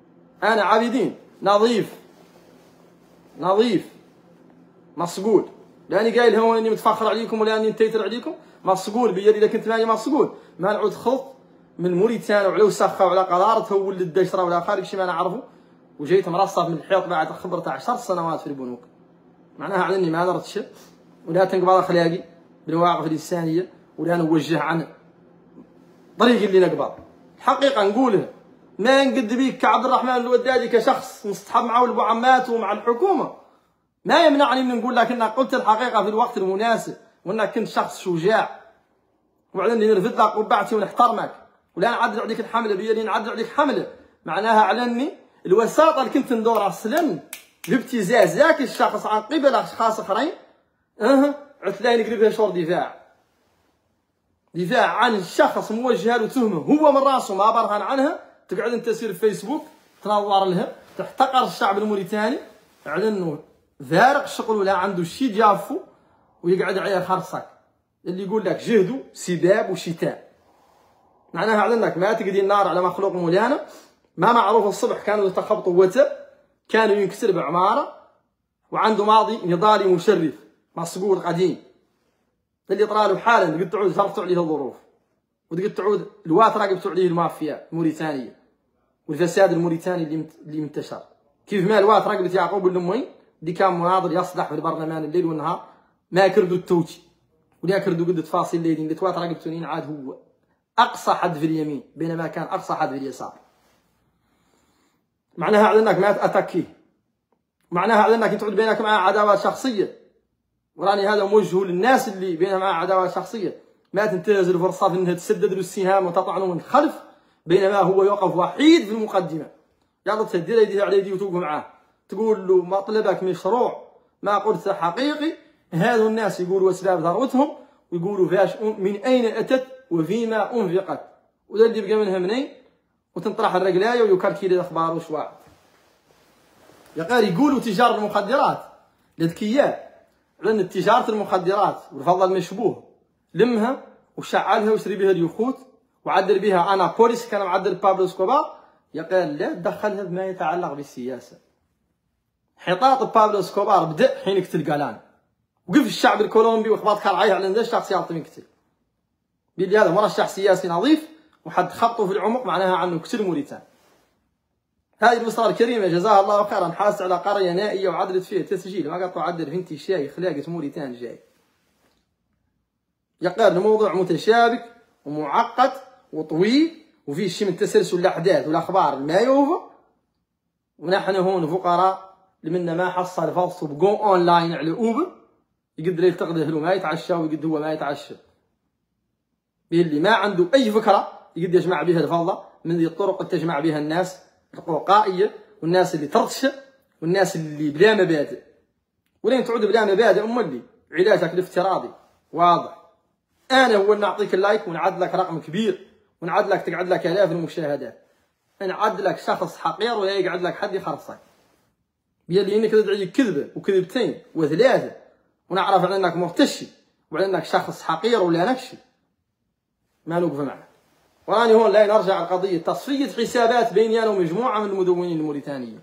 انا عابدين نظيف نظيف مصقول، لاني قايل هو اني متفخر عليكم ولا اني نتيتر عليكم، مصقول بيدي اذا كنت ماني مصقول ما نعود خلط من موريتانيا وعلى وسخه وعلى قذارته ولد الدشره ولا خارج شي ما نعرفه، وجيت مرصف من الحيط بعد خبرته عشر سنوات في البنوك. معناها على اني ما درتش ولا تنقبض اخلاقي بالمواقف الانسانيه ولا نوجه عن طريق اللي نقبض. الحقيقه نقولها ما نقد بيك كعبد الرحمن الودادي كشخص مصطحب مع ولد عماته ومع الحكومه، ما يمنعني من نقول لك انك قلت الحقيقه في الوقت المناسب وانك كنت شخص شجاع، وعلى اني نرفد لك قبعتي ونحترمك ولا نعدل عليك الحمله بيا اللي نعدل عليك حمله. معناها على اني الوساطه اللي كنت ندور اصلا بابتزاز ذاك الشخص عن قبل اشخاص اخرين اه عتلاقي نقلب فيها شور دفاع دفاع عن الشخص موجهه له تهمه هو من راسه ما برهن عنها، تقعد انت تسير في فيسبوك تنظر لها تحتقر الشعب الموريتاني على انه فارق شغل ولا عنده شي جافو ويقعد عليه خرصك اللي يقول لك جهدوا سباب وشتاء. معناها على انك ما تقدي النار على مخلوق مولانا. ما معروف الصبح كانوا يتخبطوا وتر، كانوا ينكسر بعماره وعنده ماضي نضالي مشرف مصقول قديم اللي طرالو حالا قد تعود ترفع عليه الظروف وقد تعود الواتره قد عليه المافيا الموريتانيه والفساد الموريتاني اللي اللي منتشر. كيف ما الواتره قلت يعقوب النموي اللي كان مناضل يصدح في البرلمان الليل والنهار ما كردوا التوتي ولا كردوا قد تفاصيل الليل اللي تواتره قلت عاد هو اقصى حد في اليمين بينما كان اقصى حد في اليسار. معناها على انك ما تاتاكيه، معناها على انك تعود بينك معه عداوات شخصيه، وراني هذا موجه للناس اللي بينها معه عداوات شخصيه ما تنتهز الفرصه في انها تسدد له السهام وتطعنه من الخلف بينما هو يوقف وحيد في المقدمه. يلا تهدي يديه على يديه وتوقف معاه تقول له مطلبك مشروع ما قلت حقيقي. هذو الناس يقولوا اسباب ثروتهم ويقولوا فاش من اين اتت وفيما انفقت وذا اللي بقى منها منين وتنطرح الرجلايه ويكركي الاخبار وشواع. يا قال يقولوا تجار المخدرات الذكيات لان تجاره المخدرات والفضل المشبوه لمها وشعلها وشري بها اليخوت وعدل بها انا بوليس كان معدل بابلو اسكوبار. يا قال لا تدخلها بما يتعلق بالسياسه. حطاط بابلو اسكوبار بدا حين يقتل قالان وقف الشعب الكولومبي وخباط كرعيه على ذا الشخص يعطي من قتل بيلي هذا مرشح سياسي نظيف وحد خبطه في العمق معناها عنه قتل موريتان. هذه الأسرة الكريمة جزاها الله خيرا حاست على قرية نائية وعدلت فيها تسجيل ما قطعوا عدل بنتي شاي خلاقة موريتان جاي. يقال الموضوع متشابك ومعقد وطويل وفيه شيء من تسلسل الأحداث والأخبار ما يوفى، ونحن هون فقراء لمنا ما حصل فلسو بقو أونلاين على أوبر يقدر يلتقده له ما يتعشى ويقد هو ما يتعشى باللي ما عنده أي فكرة يقدر يجمع بها الفضة من ذي الطرق اللي تجمع بها الناس القوقائية والناس اللي ترتشى والناس اللي بلا مبادئ. ولين تعود بلا مبادئ أم اللي علاجك الافتراضي واضح. أنا هو نعطيك اللايك ونعد لك رقم كبير ونعد لك تقعد لك آلاف المشاهدات، نعد لك شخص حقير ولا يقعد لك حد يخرصك بيلي انك تدعي كذبه وكذبتين وثلاثه ونعرف على انك مرتشي وعلى انك شخص حقير ولا نكشي ما نوقف معك. وراني هون لا نرجع القضيه تصفيه حسابات بيني انا ومجموعه من المدونين الموريتانيين.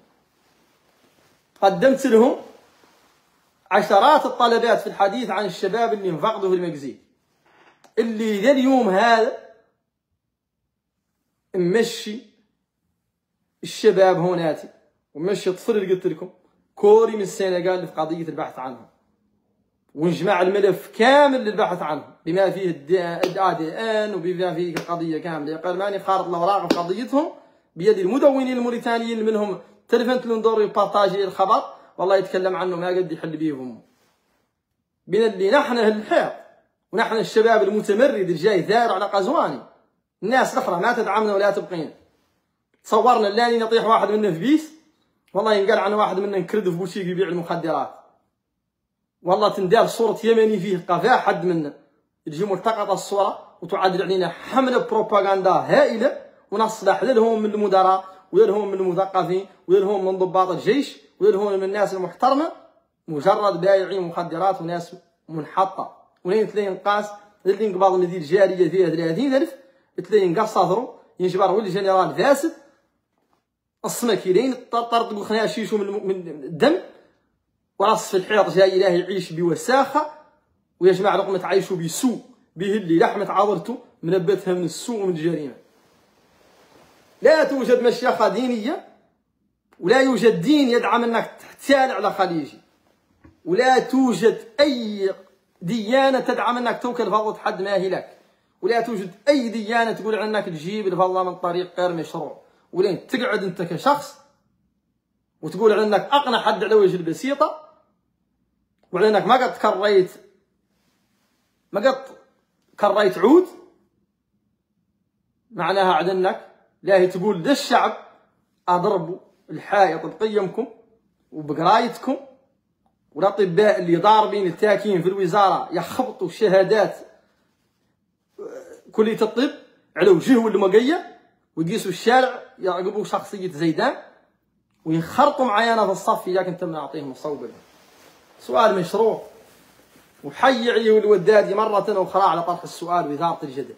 قدمت لهم عشرات الطلبات في الحديث عن الشباب اللي انفقدوا في المكزيك اللي ذا اليوم هذا مشي الشباب هوناتي ومشي الطفل اللي قلت لكم كوري من السنغال في قضيه البحث عنهم ونجمع الملف كامل للبحث عنهم بما فيه الدي دي ان وبما فيه القضيه كامله. قال ماني خارط الاوراق في قضيتهم بيد المدونين الموريتانيين منهم تلفنت لندور يبارطاجي الخبر والله يتكلم عنه ما قد يحل بيه هم بين اللي نحن اهل الحيط ونحن الشباب المتمرد الجاي ثار على قزواني. الناس الاخرى ما تدعمنا ولا تبقينا. تصورنا اللاني نطيح واحد منا في بيس والله ينقال عنه واحد منا نكرد في بوشيك يبيع المخدرات والله تندار صورة يمني فيه قفاه حد منا تجي ملتقطة الصورة وتعادل علينا حملة بروباغندا هائلة ونصلح لهم من المدراء ولهم من المثقفين ولهم من ضباط الجيش ولهم من الناس المحترمة مجرد بايعين مخدرات وناس منحطة. ولين تلاقي نقاس اللي ينقبض من ذي الجارية فيها ثلاثين ألف تلاقي نقص صدره ينجبر ولي جنرال فاسد السمكيرين طرطق خناشيشو من الدم وراس في الحيط جاي إله يعيش بوساخة ويجمع لقمة عيشه بسوء به اللي لحمة عضرته منبتها من السوء ومن الجريمة. لا توجد مشيخة دينية ولا يوجد دين يدعم أنك تحتال على خليجي، ولا توجد أي ديانة تدعم أنك توكل فضة حد ما هي لك، ولا توجد أي ديانة تقول عنك تجيب الفضة من طريق غير مشروع، ولين تقعد أنت كشخص وتقول عنك أقنع حد على وجه البسيطة وعلى أنك ما قد كريت ما قد كريت عود، معناها عدنك لا تقول ده الشعب أضربوا الحائط بقيمكم وبقرايتكم، والأطباء اللي ضاربين التاكين في الوزارة يخبطوا شهادات كلية الطب على وجهه المقية ويقيسوا الشارع يراقبوا شخصية زيدان وينخرطوا معايا في الصف إذا كنت بنعطيهم الصوبة. سؤال مشروع وحي علي والودادي مرة أخرى على طرح السؤال وإثارة الجدل،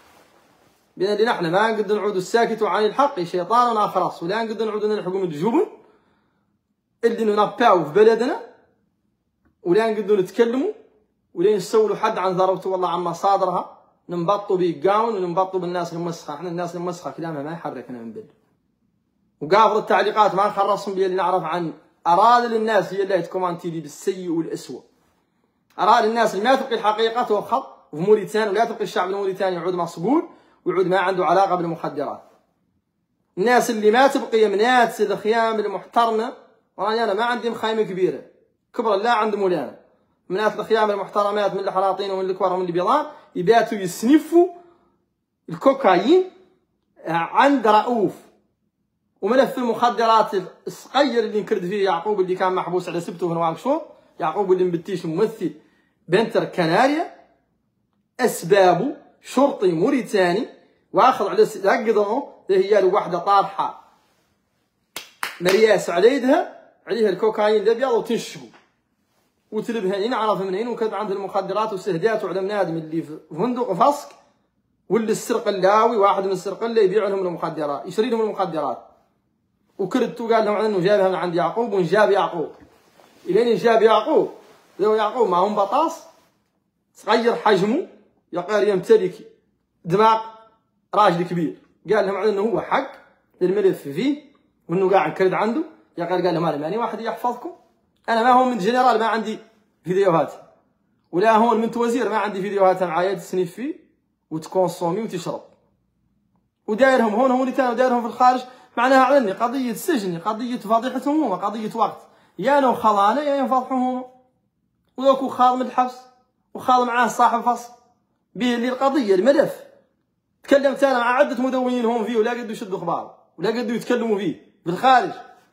بأن نحن ما نقدر نعود الساكت عن الحق شيطان آخرس، ولا نقدر نعود نلحقوا من الجبن اللي ننباو في بلدنا، ولا نقدر نتكلموا ولا نسولوا حد عن ثروته والله عن مصادرها، ننبطوا بيقاون وننبطوا بالناس المسخة. احنا الناس المسخة كلامها ما يحركنا من بلد، وقافل التعليقات ما نخرصهم باللي نعرف عن أراذل الناس هي اللي تكومنتي لي بالسيء والأسوأ. أراذل الناس اللي ما تبقي الحقيقة توخط وفي موريتانيا، ولا تبقي الشعب الموريتاني يعود مصقول ويعود ما عنده علاقة بالمخدرات. الناس اللي ما تبقي منات الخيام المحترمة، وراني أنا ما عندي مخيمة كبيرة كبرى لا عند مولانا، منات الخيام المحترمات من الحراطين ومن الكوار ومن البيضان يباتوا يسنفوا الكوكايين عند رؤوف. وملف المخدرات الصغير اللي نكرد فيه يعقوب اللي كان محبوس على سبته في نواكشوط، يعقوب اللي مبتيش ممثل بنتر كناريا، أسبابه شرطي موريتاني واخذ على قدمه هي له واحدة طارحة مرياس على يدها عليها الكوكايين الأبيض وتنشبه وتلبها هنا عرف منين، وكذا عنده المخدرات واستهداته على بنادم اللي في فندق فاسك واللي السرقلاوي واحد من السرقله يبيع لهم المخدرات يشري لهم المخدرات، وكردتو قال لهم انه جابها من عند يعقوب ونجاب يعقوب. الين جاب يعقوب لو يعقوب ما هم بطاس صغير حجمه يقال يمتلك دماغ راجل كبير، قال لهم انه هو حق الملف فيه وانه قاعد كرد عنده، يقال قال لهم انا ماني واحد يحفظكم، انا ما هو من جنرال ما عندي فيديوهات، ولا هون من وزير ما عندي فيديوهات معايا تسنيف فيه وتكونسومي وتشرب، ودايرهم هون هو اللي كانوا دايرهم في الخارج. معناها علني قضيه سجن، قضيه فضيحتهم هما، قضيه وقت يا نو خلانا يا ينفضحهم هما، وذاك خاض من الحبس وخاض معاه صاحب فصل به اللي القضيه الملف. تكلمت انا مع عده مدونين هون فيه ولا قدوا يشدوا اخبار ولا قدوا يتكلموا فيه بالخارج،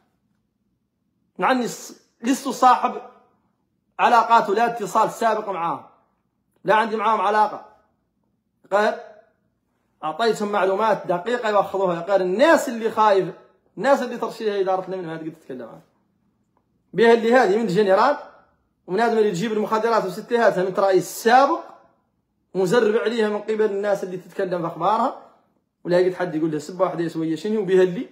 معني لست صاحب علاقات ولا اتصال سابق معاهم، لا عندي معاهم علاقه، غير اعطيتهم معلومات دقيقه ياخذوها. غير الناس اللي خايف، الناس اللي ترشيها اداره الامن ما تقدر تتكلم عنها بها، اللي هذه من جنرال ومن هذا اللي تجيب المخدرات وستيهاتها من رئيس سابق مزرب عليها من قبل الناس اللي تتكلم في اخبارها، ولا يقد حد يقول لها سبه واحده يسوي شنو، وبها اللي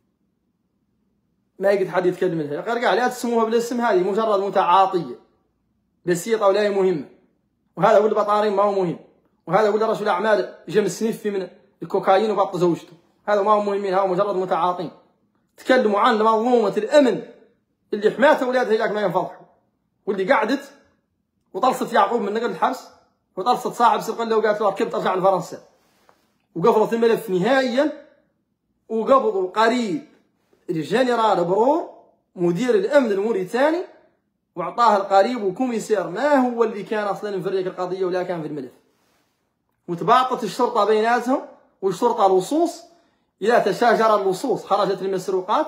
ما يقد حد يتكلم لها. غير قاع لا تسموها بالاسم، هذه مجرد متعاطيه بسيطه ولا هي مهمه، وهذا ولد بطارين ما هو مهم، وهذا ولد رجل اعمال جم سنيف من الكوكايين وبط زوجته، هذا ما هو مهمين، هذا مجرد متعاطين. تكلموا عن منظومه الامن اللي حماته اولادها هيك ما ينفضحوا، واللي قعدت وطلصت يعقوب من نقل الحبس وطلصت صاحب سرقله وقالت له ركبت ارجع لفرنسا، وقفلت الملف نهائيا، وقبضوا قريب الجنرال برور مدير الامن الموريتاني واعطاه القريب وكوميسير ما هو اللي كان اصلا مفرق القضيه ولا كان في الملف، وتباطت الشرطه بيناتهم والشرطه اللصوص، اذا تشاجر اللصوص خرجت المسروقات،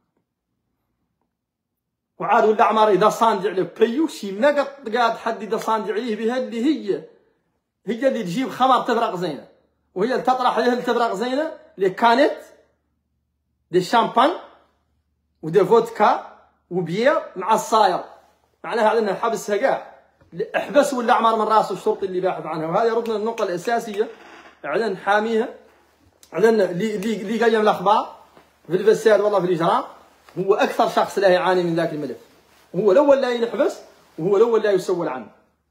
وعاد ولا عمار اذا صاندع له بيو شي ما قد قاد حد اذا صاندع عليه بها اللي هي هي اللي تجيب خمر تبرق زينه، وهي اللي تطرح له تبرق زينه لي كانت دي شامبان ودي فودكا وبيير مع الصاير، معناها على حبسها كاع احبس ولا عمر من راسه الشرطي اللي باحث عنها. وهذا يردنا النقطه الاساسيه على نحاميها، على اللي اللي اللي جايه من الاخبار في الفساد والله في الإجرام، هو أكثر شخص لا يعاني من ذاك الملف، وهو الأول لا ينحبس، وهو الأول لا يسول عنه.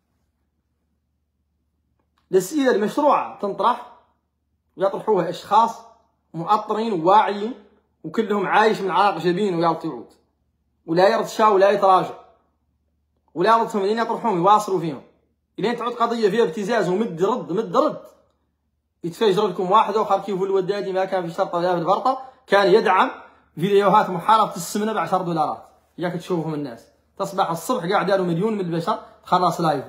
الأسئلة المشروعة تنطرح ويطرحوها أشخاص مؤطرين وواعيين وكلهم عايش من عرق جبين ويالط يعود، ولا يرتشى ولا يتراجع، ولا يردهم لين يطرحوهم يواصلوا فيهم الين تعود قضيه فيها ابتزاز ومد رد مد رد. يتفجر لكم واحد اخر كيف الودادي ما كان في شرطه ولا في الفرطه كان يدعم فيديوهات محاربه السمنه ب عشرة دولارات، ياك تشوفهم الناس تصبح الصبح قاعد داروا مليون من البشر تخلص لايف،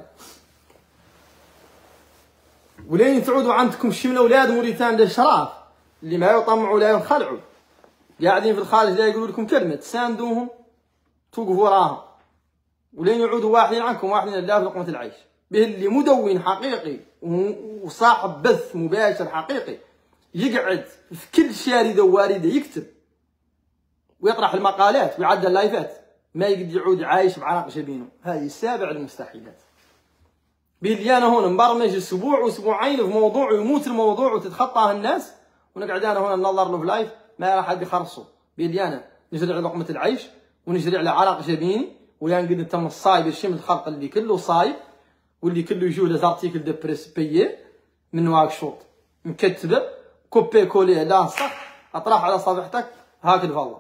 ولين تعودوا عندكم شي من اولاد موريتان للشراف اللي ما يطمعوا ولا ينخلعوا قاعدين في الخارج لا يقولوا لكم كلمه تساندوهم توقفوا وراهم، ولين يعودوا واحدين عنكم واحدين لا في لقمه العيش. به اللي مدون حقيقي وصاحب بث مباشر حقيقي يقعد في كل شارده ووارده يكتب ويطرح المقالات ويعدل اللايفات، ما يقدر يعود عايش بعرق جبينه. هذه سابع المستحيلات. به اللي انا هون مبرمج اسبوع واسبوعين في موضوع ويموت الموضوع وتتخطاه الناس، ونقعد انا هون ننظر له في لايف ما راح حد يخرصه. به اللي انا نجري على لقمه العيش ونجري على عرق جبيني، ولا نقدر تم الصايب الشم الخلق اللي كله صايب واللي كله يجوا لي زارتيكل دو بريس بيي من واكشوط مكتبه كوبي كولي لا صح اطرح على صفحتك هكذا. والله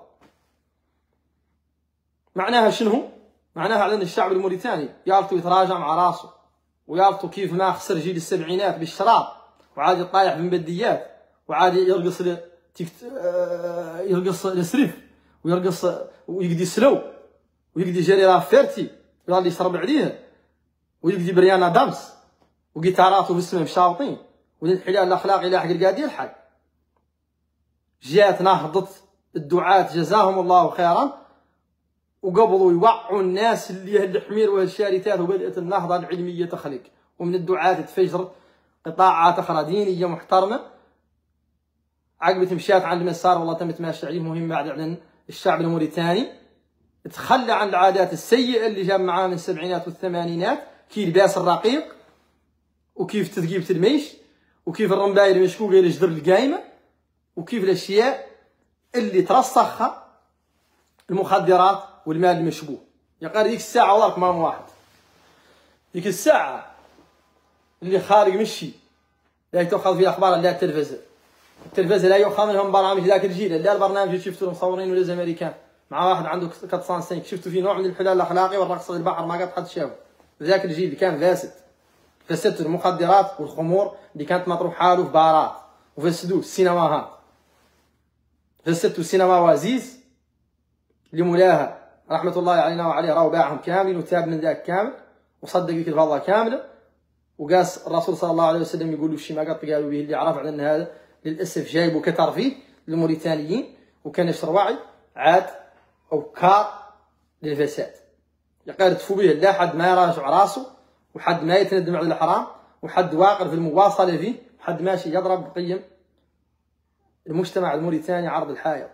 معناها شنو؟ معناها على ان الشعب الموريتاني يالطو يتراجع مع راسه، ويالطو كيف ما خسر جيل السبعينات بالشراب وعاد يطايح بمبديات وعاد يرقص تيكت... يرقص السريف ويرقص ويقدي سلو ويقدي جيري رافيرتي ويظل يشرب عليها ويقدي بريانا دامس وجيتاراته باسمه مشاوطين والانحلال الاخلاقي لاحق القاعد يلحق. جات نهضة الدعاة جزاهم الله خيرا وقبضوا يوعوا الناس اللي الحمير والشارتات، وبدات النهضه العلميه تخلق، ومن الدعاة تفجرت قطاعات اخرى دينيه محترمه عقبت مشات عن المسار. والله تم تماشي عليه مهم بعد اعلن الشعب الموريتاني تخلى عن العادات السيئه اللي جاب معاه من السبعينات والثمانينات، كي لباس الرقيق وكيف تثقيبة الميش وكيف الرمبايه المشكوكه الى جدر القايمه وكيف الاشياء اللي ترسخها المخدرات والمال المشبوه. يا قال ديك الساعه والله مام واحد ديك الساعه اللي خارج مشي لا تاخذ فيه اخبار لا التلفزه التلفزه لا يؤخذ منهم برامج ذاك الجيل لا البرنامج اللي شفتوا مصورين ولا الامريكان مع واحد عنده كتسان سنك شفتوا فيه نوع من الانحلال الاخلاقي والرقص البحر ما قد حد شافه. ذاك الجيل اللي كان فاسد فسدت المخدرات والخمور اللي كانت مطروح حاله في بارات وفسدوا السينماهات، فسدوا السينما وازيز اللي مولاها رحمه الله علينا وعليه راهو باعهم كاملين وتاب من ذاك كامل وصدق ذيك الفضله كامله. وقاس الرسول صلى الله عليه وسلم يقول له شي ما قد قالوا به اللي عرف على ان هذا للاسف جايبه كترفيه للموريتانيين وكان يشر وعي عاد او كار للفساد. يقال تفو به لا حد ما يراجع راسه وحد ما يتندم على الحرام وحد واقر في المواصله فيه وحد ماشي يضرب بقيم المجتمع الموريتاني عرض الحائط.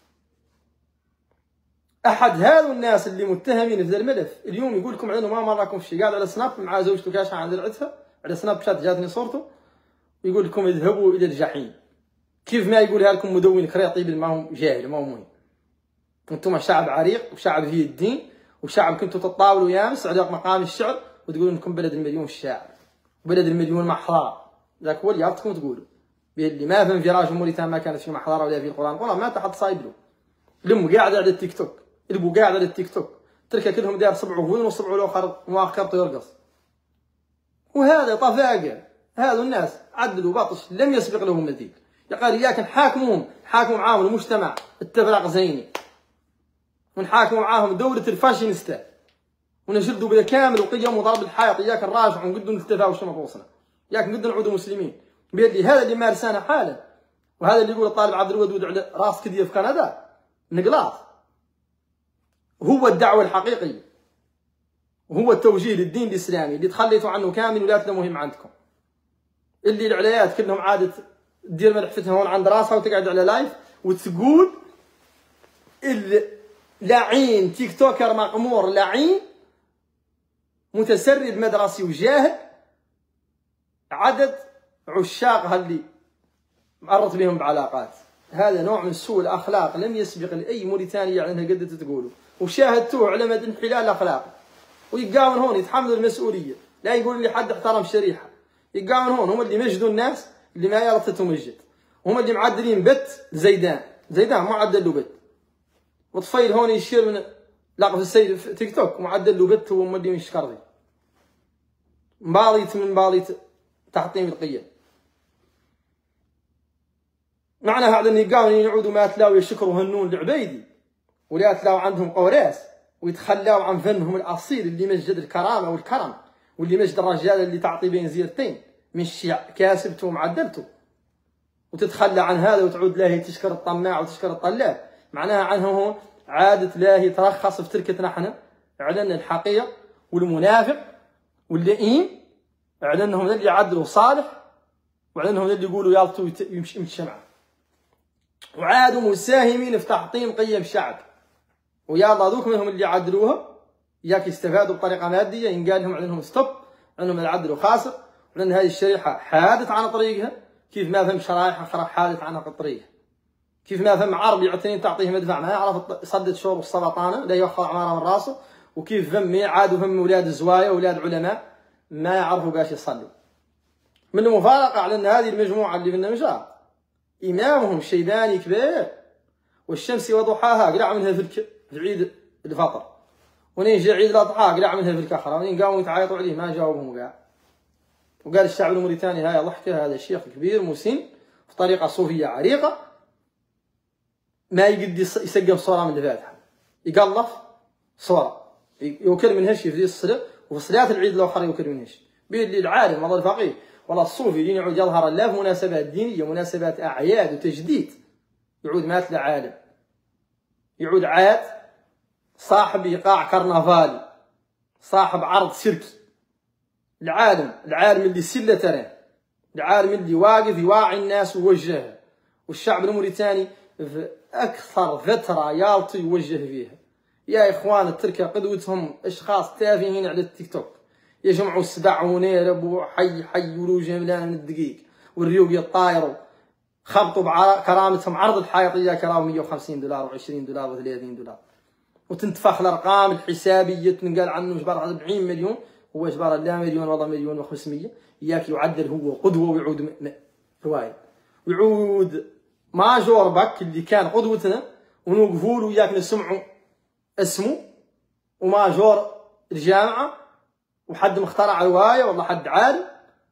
احد هذو الناس اللي متهمين في ذا الملف اليوم يقول لكم عنه ما مراكم في شيء، قاعد على سناب مع زوجته كاشعه عند العتفه على سناب شات جاتني صورته ويقول لكم اذهبوا الى الجحيم. كيف ما يقولها لكم مدون كريطي ما هو جاهل ما هو مهم. انتم شعب عريق وشعب فيه الدين وشعب كنتوا تتطاولوا يامس على مقام الشعر وتقولون انكم بلد المليون الشاعر وبلد المليون محضره. ذاك هو اللي عرفتكم تقولوا باللي ما في انفراج موريتان ما كانت في محضره ولا في القران والله ما تحط صايب له. لمو قاعد على التيك توك البو قاعد على التيك توك تركه كلهم داير صبعه وين وصبعه الاخر مؤخرته يرقص. وهذا طفاقه هذو الناس عدلوا بطش لم يسبق لهم مثيل. يقال اياك نحاكموهم نحاكموا معاهم المجتمع التفرق زيني ونحاكموا معاهم دولة الفاشينيستا ونشدوا بلا كامل وقيم وضرب الحائط. اياك نراجعوا ونقدوا نتفاهموا شنو مفوصنا اياك نقدوا نعودوا مسلمين. بيدي هذا اللي مارسانا حالا وهذا اللي يقول الطالب عبد الودود على راس كديه في كندا نقلاط هو الدعوة الحقيقية وهو التوجيه للدين الإسلامي اللي تخليتوا عنه كامل ولا تلا مهم عندكم. اللي العلايات كلهم عادة تدير ملحفتها هون عند راسها وتقعد على لايف وتقول اللعين تيك توكر مقمور لعين متسرب مدرسي وجاهل عدد عشاقها اللي معرض بهم بعلاقات. هذا نوع من سوء الأخلاق لم يسبق لأي موريتاني يعلنها قد تقولوا، وشاهدتوه على مدى انحلال الأخلاق. ويقاون هون يتحملوا المسؤولية، لا يقول لي حد احترم الشريحة. يقاون هون هم اللي مجدوا الناس اللي ما يعرف تمجد، هم اللي معدلين بت زيدان زيدان معدل له بت، وطفيل هون يشير من لقب السيد في تيك توك معدل له بت، هو اللي يشكر فيه مباليت من باليت تحطيم القيم. معنى هذا ان يقاون يعودوا ما تلاو يشكروا هنون العبيدي ولا تلاو عندهم قوراس ويتخلاوا عن فنهم الاصيل اللي مجد الكرامه والكرم، واللي مجد الرجال اللي تعطي بين زيرتين من الشيع كاسبته ومعدلته، وتتخلى عن هذا وتعود لاهي تشكر الطماع وتشكر الطلاب. معناها عنها هون عادة لاهي ترخص في تركتنا احنا، اعلن الحقيقة والمنافق واللئيم، اعلنهم اللي يعدلوا صالح، واعلنهم اللي يقولوا يالتو يمشي يمشي معه، وعادوا مساهمين في تحطيم قيم الشعب. ويلا ذوك منهم اللي يعدلوها ياك يستفادوا بطريقه ماديه، ينقال لهم عندهم ستوب، عندهم العدل وخاسر، لان هذه الشريحه حادت عن طريقها، كيف ما فهم شرائح اخرى حادت عنها طريقها. كيف ما فهم عربي يعتني تعطيه مدفع ما يعرف يصدد شرب السرطانه لا يوخر عماره من راسه، وكيف فهم عادوا فهم اولاد الزوايا واولاد علماء ما يعرفوا باش يصلوا. من المفارقه على ان هذه المجموعه اللي من مشى امامهم شيباني كبير، والشمس وضحاها قلع منها في عيد الفطر، ونيجي عيد الاضحى قلع منها في الكخره، ونين قاموا يتعايطوا عليه ما جاوبهم قاع. وقال الشعب الموريتاني هاي ضحكه، هذا الشيخ كبير مسن في طريقه صوفيه عريقه ما يقد يسقف صوره من الفاتحه، يقلف صوره يوكل منها شي في الصلاه، وفي صلاه العيد الاخر يوكل منها شي. بين اللي العالم والله الفقيه والله الصوفي دين يعود يظهر لا في مناسبات دينيه، مناسبات اعياد وتجديد يعود مات العالم، يعود عاد صاحب ايقاع كرنفالي، صاحب عرض سيركي. العالم العالم اللي سله تراه، العالم اللي واقف يواعي الناس ويوجهها، والشعب الموريتاني في اكثر فتره يالطي يوجه فيها. يا اخوان التركه قدوتهم اشخاص تافهين على التيك توك، يجمعوا السبع ونيرب وحي حي ولوجه ملان من الدقيق والريوق يطايروا، خبطوا بكرامتهم عرض الحائطيه كراو مية وخمسين دولار وعشرين دولار وثلاثين دولار، وتنتفخ الارقام الحسابيه تنقال عنه جبر أربعين مليون، هو جبر لا مليون والله مليون وخمسمية. اياك يعدل هو قدوه ويعود هوايه، ويعود ماجور بك اللي كان قدوتنا ونوقفوا له اياك نسمعوا اسمه، وماجور الجامعه وحد مخترع روايه والله حد عالم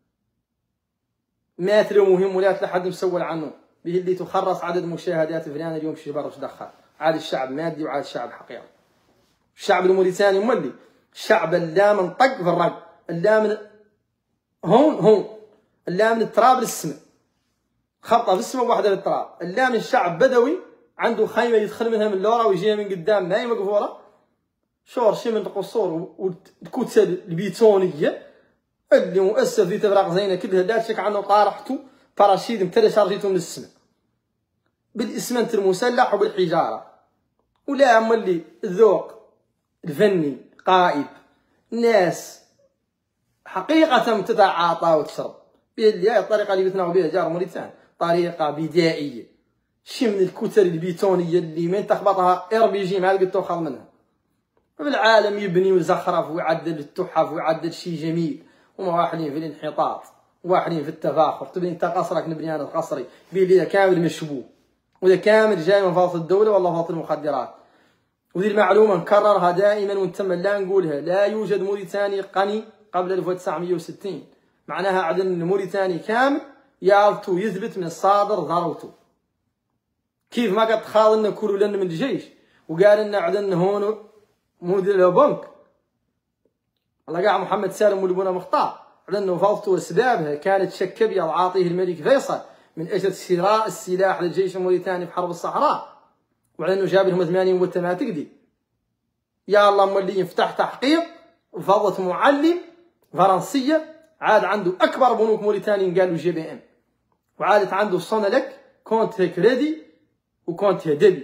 مات له مهم ولا حد مسول عنه به اللي تخرص عدد مشاهدات فلان اليوم شي برا دخل. عاد الشعب مادي وعاد الشعب حقيقي. الشعب الموريتاني مولي الشعب اللا من طق في الرق، اللا من هون هون، اللا من التراب للسماء، خبطه في السماء وواحده للتراب، اللا من شعب بدوي عنده خيمه يدخل منها من لورا ويجيها من قدام ما هي مقفوله، شور شي من القصور والكتل البيتونيه اللي مؤسس في تفرق زينه كلها لا تشك عنه طارحته باراشيد متلش رجيته من السماء بالاسمنت المسلح وبالحجاره. ولا مولي الذوق الفني قائد، ناس حقيقه تتعاطى وتشرب باللي هي الطريقه اللي بيتناول بها جار موريتان، طريقه بدائيه، شي من الكتل البيتونيه اللي من تخبطها ار بي جي ما لقيت تاخذ منها. بالعالم يبني ويزخرف ويعدل التحف ويعدل شي جميل، هما واحدين في الانحطاط واحدين في التفاخر. تبني انت قصرك نبني انا قصري بيلي كامل مشبوه، وده كامل جاي من فاصل الدوله والله فاصل المخدرات. وذي المعلومه نكررها دائما ونتم لا نقولها، لا يوجد موريتاني غني قبل ألف وتسعمية وستين. معناها عدن الموريتاني كامل يالتو يثبت من الصادر ثروته. كيف ما قد تخاض لنا كلوا لنا من الجيش وقال لنا عدن هون مدير بنك الله قاع محمد سالم ولبونا مختار، لأنه فضته وأسبابها كانت شك أبيض عاطيه الملك فيصل من أجل شراء السلاح للجيش الموريتاني في حرب الصحراء، وعلى أنه جاب لهم ثمانين وتما تقدي. يا الله مولي فتح تحقيق وفضت معلم فرنسية عاد عنده أكبر بنوك موريتاني قالوا جي بي إم، وعادت عنده صنلك كونت كريدي وكونت ديبي،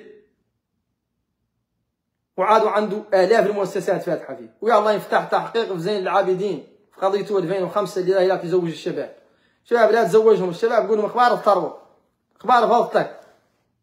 وعادوا عنده آلاف المؤسسات فاتحة فيه. ويا الله يفتح تحقيق في زين العابدين في قضيته ألفين وخمسة اللي راهي يزوج الشباب. شباب لا تزوجهم، الشباب قول لهم اخبار الثروة، اخبار فضتك،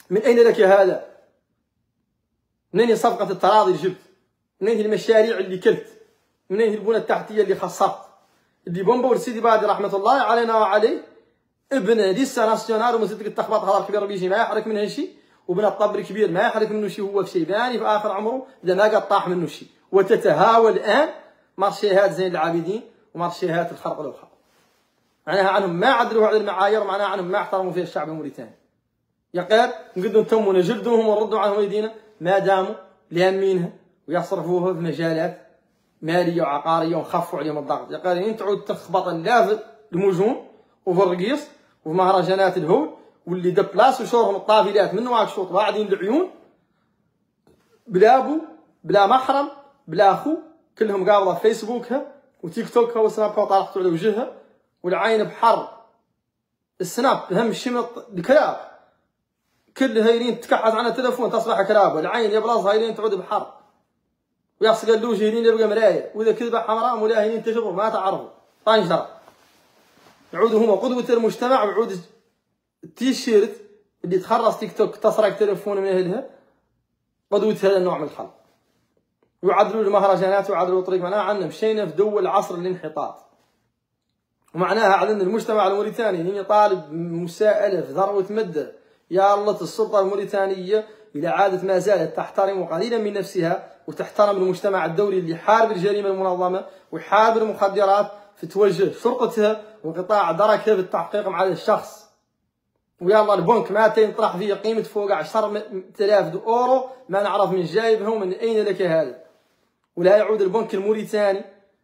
من أين لك هذا؟ منين صفقة التراضي اللي جبت؟ منين المشاريع اللي كلت؟ منين البنى التحتية اللي خصصت؟ اللي بومبا سيدي بادي رحمة الله علينا وعليه ابن لسه ناسيونال ومازال التخبط هذا الكبير بيجي ما يحرك منها شيء، وبنى الطبر كبير ما يحرك منه شيء، هو في شيباني في آخر عمره إذا ما قد طاح منه شيء، وتتهاوى الآن مارشيهات زين العابدين ومارشيهات الخرق الأخرى. معناها عنهم ما عدلوا على المعايير، معناها عنهم ما احترموا فيها الشعب الموريتاني. يقال نقدروا نتموا جلدهم ونردوا عنهم يدينا ما داموا لامينها ويصرفوها في مجالات ماليه وعقاريه ونخفوا عليهم الضغط. يقال ان تعود تخبط لا في المجون وفي الرقيص وفي مهرجانات الهول واللي دبلاس وشورهم الطافلات من واحد شوط واعدين العيون بلا ابو بلا محرم بلا اخو، كلهم قابضه فيسبوكها وتيك توكها وسنابها وطالعتوا على وجهها، والعين بحر السناب هم الشمط الكلاب كل هايلين تكحت عن التلفون تصبح كلاب، والعين يبرز هايلين تعود بحر ويصق اللوج هايلين يبقى مرايه، واذا كذبه حمراء ولا هايلين تجربوا ما تعرفوا طنجره. يعودوا هما قدوه المجتمع، ويعود التيشيرت اللي تخرص تيك توك تسرق تلفون من اهلها قدوه هذا النوع من الخلق. ويعدلوا المهرجانات ويعدلوا طريق. معناها عندنا مشينا في دول عصر الانحطاط، ومعناها على ان المجتمع الموريتاني هي طالب مساءله في ذروه مده يا الله السلطه الموريتانيه الى عادت ما زالت تحترم قليلا من نفسها وتحترم المجتمع الدولي اللي يحارب الجريمه المنظمه ويحارب المخدرات في توجه شرطتها وقطاع دركها في التحقيق مع هذا الشخص. ويا الله البنك ما ينطرح فيه قيمه فوق عشرة آلاف اورو ما نعرف من جايبهم من اين لك هذا. ولا يعود البنك الموريتاني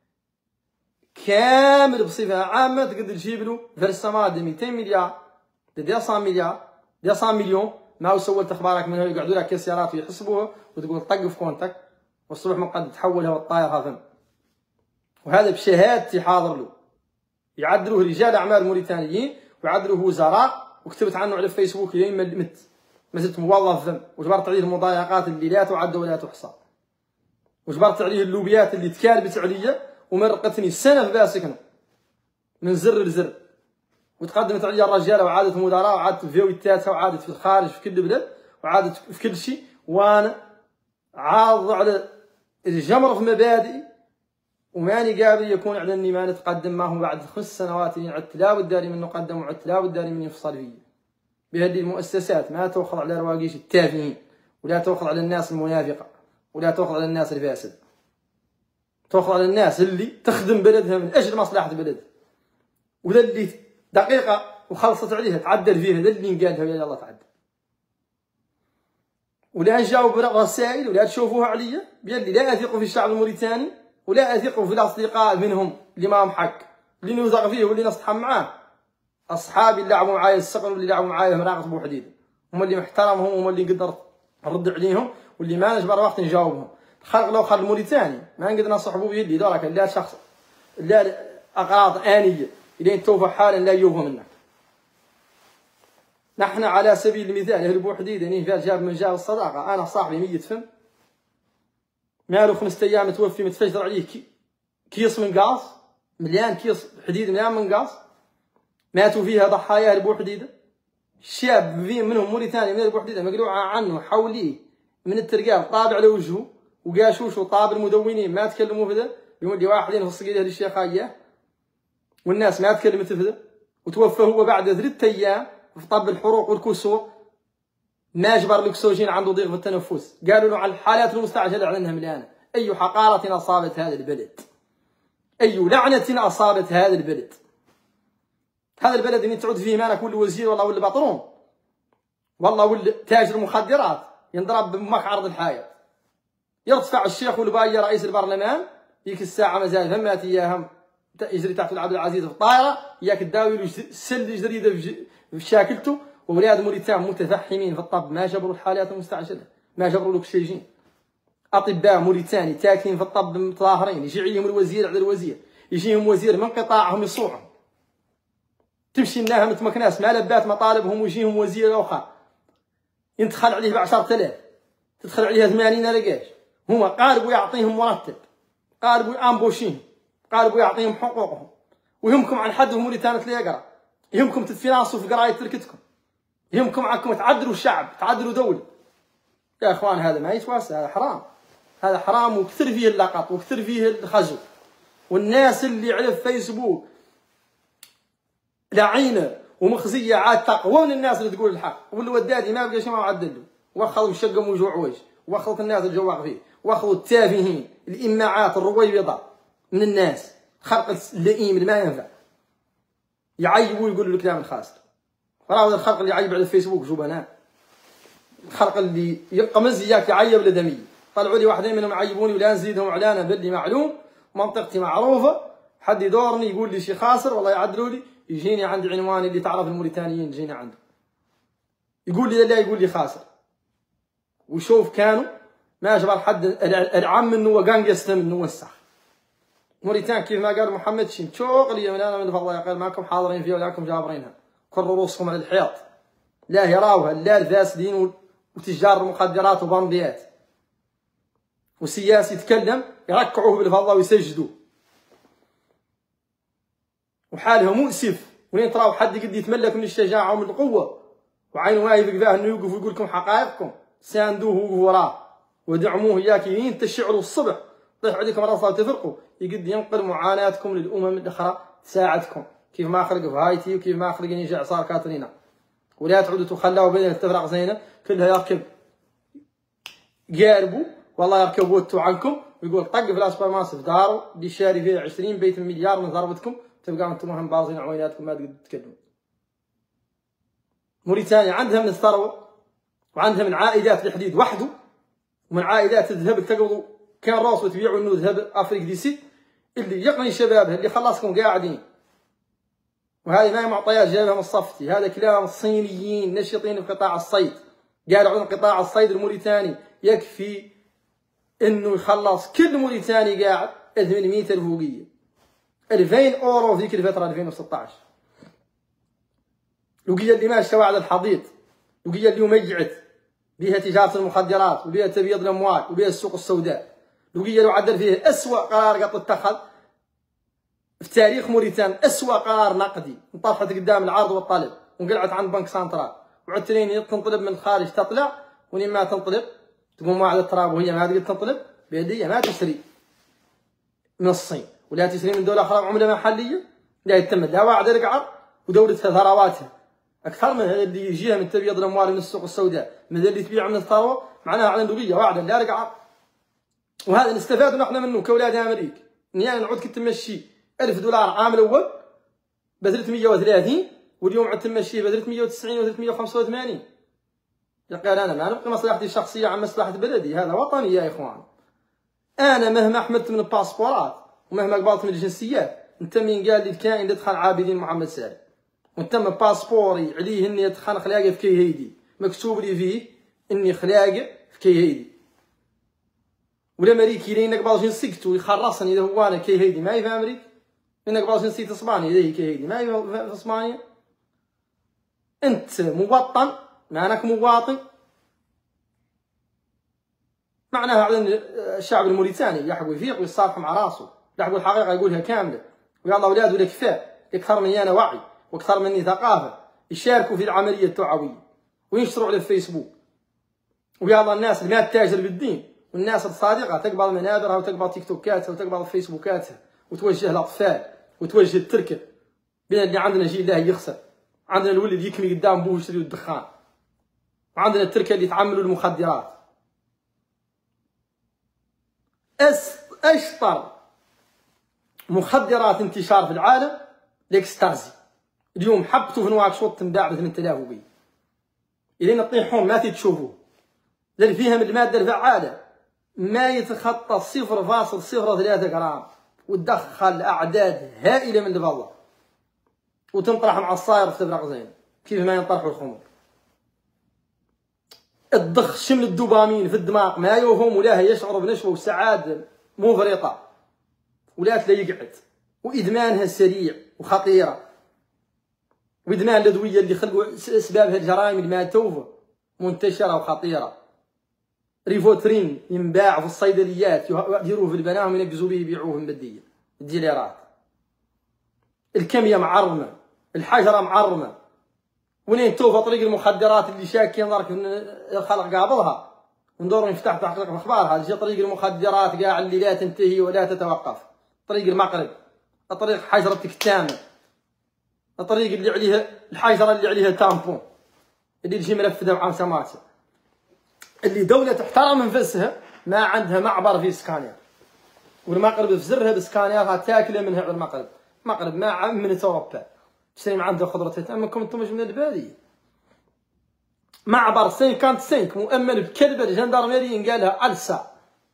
كامل بصفه عامه تقدر تجيب له فيرسامات د مئتين مليار د مئتين مليار مئتين مليون ما هو سولت اخبارك منها، يقعدوا لك كسيارات ويحسبوها وتقول طق في كونتك والصبح من قد تحولها والطاير فم. وهذا بشهادتي حاضر له. يعدلوه رجال اعمال موريتانيين ويعدلوه وزراء، وكتبت عنه على الفيسبوك لين ما مت ما زلت موظف ذم، وجبرت عليه المضايقات اللي لا تعد ولا تحصى، وجبرت عليه اللوبيات اللي تكالبت عليا ومرقتني سنه في باسكنا من زر لزر، وتقدمت علي الرجاله وعادت مدراء وعادت في فيويتاتها وعادت في الخارج في كل بلد وعادت في كل شيء، وانا عاض على الجمر في مبادئي وماني قابل يكون على اني ما نتقدم معه بعد خمس سنوات عدت لا والداري من نقدم وعدت لا والداري من يفصل فيه. بهذه المؤسسات ما تاخذ على رواقيش التافهين ولا تاخذ على الناس المنافقه ولا تاخذ على الناس الفاسده، تاخذ على الناس اللي تخدم بلدها من اجل مصلحه بلدها، وذا اللي دقيقه وخلصت عليها تعدل فيها، ذا اللي قالها يا الله تعدل. ولا نجاوب رسائل ولا تشوفوها عليا بيلي لا اثق في الشعب الموريتاني ولا اثق في الاصدقاء منهم اللي معهم حق، اللي نوثق فيه واللي نصطحب معاه اصحابي اللي لعبوا معايا السقر واللي لعبوا معايا مراقص بوحديده، هم اللي محترمهم وهم اللي قدرت نرد عليهم واللي ما نجبر وقت نجاوبهم. الخلق لو خل الموريتاني ما نقدر نصحبوا بيدي دورك لا شخص لا اغراض انيه الين توفى حالا لا يوفى منك. نحن على سبيل المثال اهل بوحديده نيه جاب من جاب الصداقه، انا صاحبي ميت فم ماله خمسة ايام متوفي متفجر عليه كيس من قاص مليان كيس حديد مليان من قاص ماتوا فيها ضحايا البوحديده. شاب في منهم موريتاني من البوحديده مقلوعه عنه حوليه من الترقال طابع على وجهه وقاشوش وطاب المدونين ما تكلموا في ذا، يقول لي واحدين في الصقيله للشيخ اياه والناس ما تكلمت في ذا، وتوفى هو بعد ثلاث ايام في طب الحروق والكسور ما جبر الاكسجين عنده ضيق في التنفس. قالوا له على الحالات المستعجله عنها مليانه. اي حقاره اصابت هذا البلد، اي لعنه اصابت هذا البلد. هذا البلد اللي تعود فيه مالك ولا وزير والله ولا بطرون والله ولا تاجر مخدرات ينضرب بمقعرض الحياه. يرتفع الشيخ والباية رئيس البرلمان ديك الساعه مازال فمات اياهم يجري تحت العبد العزيز في الطائره ياك تداوي له سل جريده في شاكلته. واولاد موريتان متفحمين في الطب ما جبروا الحالات المستعجله ما جبروا الاكسجين. اطباء موريتاني تاكلين في الطب متظاهرين يجي عليهم الوزير على الوزير يجيهم وزير من قطاعهم يصوعهم تمشي لها متمكناس ما لبات مطالبهم ويجيهم وزير اخر ينتخل عليه ب عشرة آلاف تدخل عليها ثمانين رقاش. هما قاربوا يعطيهم مرتب قاربوا يامبوشيهم قاربوا يعطيهم حقوقهم ويهمكم عن حد في موريتانيا تليقرا يهمكم تتفينانسوا في قرايه تركتكم يهمكم معكم تعدلوا الشعب، تعدلوا دولة. يا اخوان هذا ما يتواسى، هذا حرام، هذا حرام وكثر فيه اللقط وكثر فيه الخزو. والناس اللي على الفيسبوك لعينه ومخزيه عاد تقوى من الناس اللي تقول الحق. والودادي ما بقى شي ما معدل له، واخذوا الشقم وجوع وجه، واخذوا الناس الجواق فيه، واخذوا التافهين الاماعات الرويبضه من الناس، خلق اللئيم اللي ما ينفع يعيبوا ويقولوا الكلام الخاسر. راهو الخلق اللي يعيب على الفيسبوك جبناء، الخلق اللي يقمز اياك يعيب لدمي. طلعوا لي واحدين منهم يعيبوني ولا نزيدهم اعلانا باللي معلوم، منطقتي معروفه، حد يدورني يقول لي شي خاسر والله يعدلوا لي، يجيني عند عنواني اللي تعرف الموريتانيين تجيني عنده يقول لي لا، يقول لي خاسر. وشوف كانوا ما جبر حد العم منه وقان يستلم منه وسخ. موريتان كيف ما قال محمد شين تشوق لي من انا من فضل قال ماكم حاضرين فيها ولاكم جابرينها، كروا رؤوسكم على الحيط. لا يراوها لا الفاسدين وتجار المخدرات وبانديات. وسياسي يتكلم يركعوه بالفضه ويسجدوه. وحالها مؤسف، وين تراو حد قد يتملك من الشجاعه ومن القوه وعينه واقف قفاه انه يوقف ويقول لكم حقائقكم، ساندوه ووقفوا وراه ودعموه اياك يمين تشعلوا الصبح طيح عليكم راسها وتفرقوا، يقد ينقل معاناتكم للامم الاخرى تساعدكم، كيف ما خلق في هايتي وكيف ما خلق نيجي اعصار كاترينا. ولا تعودوا تخلوا بين التفرق زينه كلها يركب قاربوا والله يركب وتو عنكم ويقول طق في الاسبر ماس في داره اللي شاري فيه عشرين بيت مليار من ضربتكم، تبقى انتم هم باصين عويناتكم ما تقدروا تتكلموا. موريتانيا عندها من الثروه وعندها من عائدات الحديد وحده، ومن عائدات الذهب تقبضوا كان راس وتبيعوا انه ذهب افريق دي سي اللي يقني شبابها اللي خلصكم قاعدين. وهذه ما هي معطيات جايبها من الصفتي، هذا كلام الصينيين نشطين في قطاع الصيد. قالوا عن قطاع الصيد الموريتاني يكفي انه يخلص كل موريتاني قاعد ثمانمية ألف وقيه ألفين اورو في ذيك الفتره ألفين وستة عشر. لقيه اللي ماشيه على الحضيض، لقيه اللي ميعت بها تجاره المخدرات وبها تبييض الاموال وبها السوق السوداء، لقيه لو عدل فيه اسوء قرار قد اتخذ في تاريخ موريتان، اسوء قرار نقدي انطرحت قدام العرض والطلب وانقلعت عند بنك سنترال، وعدتلين تنطلب من الخارج تطلع ولين ما تنطلب تقوم واحد التراب وهي ما تقدر تنطلب بيديه ما تشتري من الصين ولا تشتري من دوله اخرى بعمله محليه، لا يتم لها واحد القعر ودولتها ثرواتها اكثر من اللي يجيها من تبييض الاموال من السوق السوداء، من اللي تبيع من الثروه معناها على دوليه واحده لا رقعه. وهذا نستفادوا نحن منه كاولاد امريكا، اني نعود كنت تمشي ألف دولار عام الاول ب ثلاثمية وثلاثين واليوم عاد تمشيه ب ثلاثمية وتسعين و ثلاثمية وخمسة وثمانين. قال انا ما نبقي مصلحتي الشخصيه عن مصلحه بلدي، هذا وطني يا اخوان. انا مهما حملت من الباسبورات ومهما قبلت من الجنسيات، انت مين قال لي الكائن اللي دخل عابدين محمد سالم وتم باسبوري عليه اني ادخل خلاقه في كي هيدي مكتوب لي فيه اني خلاقه في كي هيدي، ولا مريكي لين قبل جنسيته يخرصني اذا هو انا كي هيدي ما هي في امريكا، لين قبل جنسيته اسبانيا اذا هي كي هيدي ما هي في اسبانيا. انت موطن معناك مواطن، معناها على الشعب الموريتاني يحقوا يفيق ويصالح مع راسه، يحقوا الحقيقه يقولها كامله، ويلا اولاد ولا كفاء اكثر مني انا وعي واكثر مني ثقافه يشاركوا في العمليه التوعويه وينشروا على الفيسبوك. ويلا الناس اللي ما تتاجر بالدين والناس الصادقه تقبل منابرها وتقبل تيك توكاتها وتقبل فيسبوكاتها وتوجه الاطفال وتوجه التركه بين اللي عندنا جيل الله يخسر، عندنا الولد يكمي قدام بوه يشتري الدخان، وعندنا التركه اللي يتعملوا المخدرات. اشطر مخدرات انتشار في العالم الاكستازي، اليوم حبته في نواكشوط تنباع ب ثمانية آلاف وقيه، الين تطيحون ما تشوفوه لان فيها من الماده الفعاله ما يتخطى صفر فاصل صفر ثلاثة جرام، وتدخل اعداد هائله من الفضه وتنطرح مع الصاير في تفرق زين كيف ما ينطرحوا الخمر. الضخ شمل الدوبامين في الدماغ ما يوهم ولا يشعر بنشوه وسعاده مفرطه ولا تلا يقعد، وادمانها سريع وخطيره، وادمان الادويه اللي خلقوا اسبابها الجرائم اللي ما توفى منتشره وخطيره. ريفوترين ينباع في الصيدليات يديروه في البنات وينقزوا به يبيعوه مبديه الديليرات. الكميه معرمه، الحجره معرمه، ولين توفى طريق المخدرات اللي شاكين درك الخلق قابضها وندور نفتح تحقيق في اخبارها. جا طريق المخدرات كاع اللي لا تنتهي ولا تتوقف، طريق المغرب، الطريق حجرة كتامة، الطريق اللي عليها الحجرة اللي عليها تامبون اللي تجي ملفدة مع سماسة، اللي دولة تحترم نفسها ما عندها معبر في سكانير، والمغرب في زرها بسكانيرها تاكله منها على المغرب. المغرب ما عمنت اوروبا تشري عندها خضرة امكم انتم من البادية. معبر خمسة وخمسين مؤمن بكلبة الجندرميري قالها ألسا،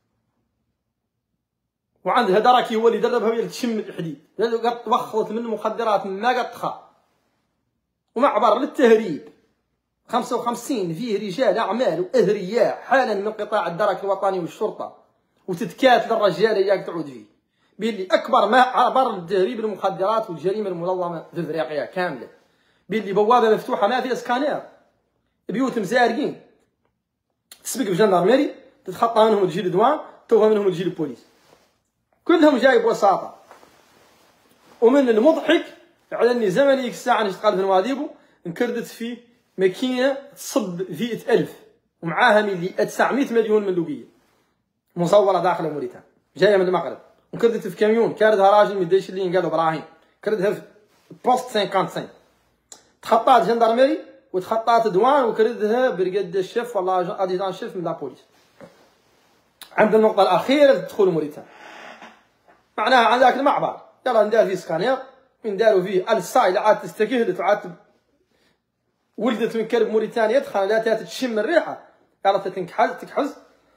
وعندها دركي هو اللي دربها وهي تشم الحديد، قد توخرت من المخدرات ما قد تخا. ومعبر للتهريب خمسة وخمسين فيه رجال اعمال واثرياء حالا من قطاع الدرك الوطني والشرطه، وتتكاتل الرجال اياك تعود فيه. بيلي اكبر معبر لتهريب المخدرات والجريمه المنظمه في افريقيا كامله. بيلي بوابه مفتوحه ما فيها سكانير، بيوت مزارقين تسبق بجندرميري، تتخطى منهم تجي للدوان، توها منهم تجي للبوليس، كلهم جاي بوساطه. ومن المضحك على اني زمني الساعه نشتغل في نواديبو انكردت فيه ماكينه تصب فئة ألف ومعاها ملي تسعمية مليون مندوبيه مصوره داخل موريتانيا جايه من المغرب، وكردت في كاميون كاردها راجل من ديش اللي قالوا ابراهيم، كردها في بوست خمسة وخمسين، تخطات جندرميري وتخطات دوان، وكردها برقد الشيف والله اديجان شيف من لابوليس. عند النقطه الاخيره دخول موريتانيا معناها عند ذاك المعبر يلا ندار فيه سكانير، من داروا فيه السا اللي عاد تستكهلت وعاد ولدت من كلب موريتانيا دخل لا تشم الريحه يلا تنكحز تكحز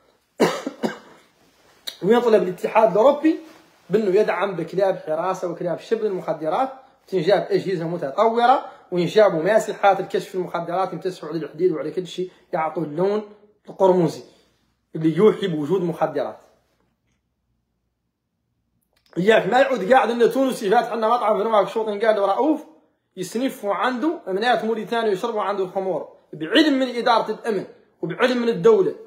ويطلب الاتحاد الاوروبي بانه يدعم بكلاب حراسه وكلاب شبل المخدرات، تنجاب اجهزه متطوره وينجابوا ماسحات الكشف المخدرات يمتسحوا على الحديد وعلى كل شيء، يعطوا اللون القرمزي اللي يوحي بوجود مخدرات. اياك ما يعود قاعد ان تونسي فاتح لنا مطعم في نواكشوط قال له رؤوف يسنفوا عنده امنات موريتانيا ويشربوا عنده الخمور بعلم من اداره الامن وبعلم من الدوله.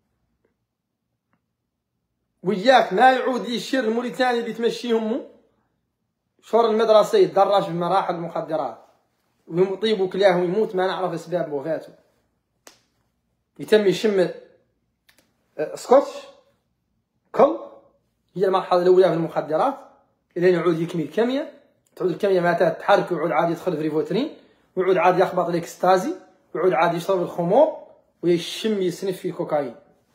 وياك ما يعود يشير الموريتاني اللي تمشيهم شهر المدرسه يتدرج بمراحل المخدرات ويطيب وكلاه ويموت ما نعرف اسباب وفاته. يتم يشم سكوتش كل هي المرحله الاولى في المخدرات، الين يعود يكمل كيمياء، تعود الكيمياء ما تتحرك ويعود عاد يدخل في ريفوترين ويعود عاد يخبط الاكستازي ويعود عاد يشرب الخمور ويشم يسنف في الكوكايين.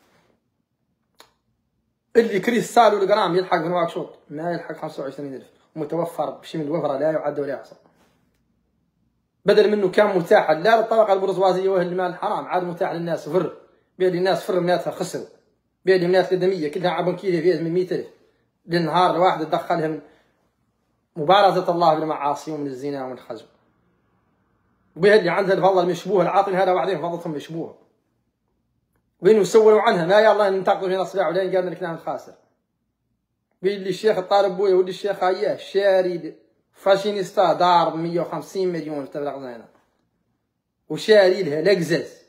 اللي كريستال والجرام يلحق في نواكشوط ما يلحق خمسة وعشرين ألف، متوفر بشي من الوفره لا يعد ولا يحصى. بدل منه كان متاح لا للطبقه البرجوازيه واهل المال الحرام، عاد متاح للناس فر بين الناس فر مناتها خسروا، بين الناس الدميه كلها عبن كيلو فيها من مئة ألف للنهار الواحد تدخلها من مبارزه الله بالمعاصي ومن الزنا ومن الخزو. وبها اللي عندها الفضل مشبوه العاطل هذا وبعدين فضلتهم مشبوه وين يسولوا عنها ما يلا ننتقدوا في نص ساعه ولين قالنا الكلام الخاسر. بين لي الشيخ الطالب بويا ولي الشيخ اياه شاري فاشينيستا دار ب مية وخمسين مليون في تبلغ زينه وشاري لها لقزاز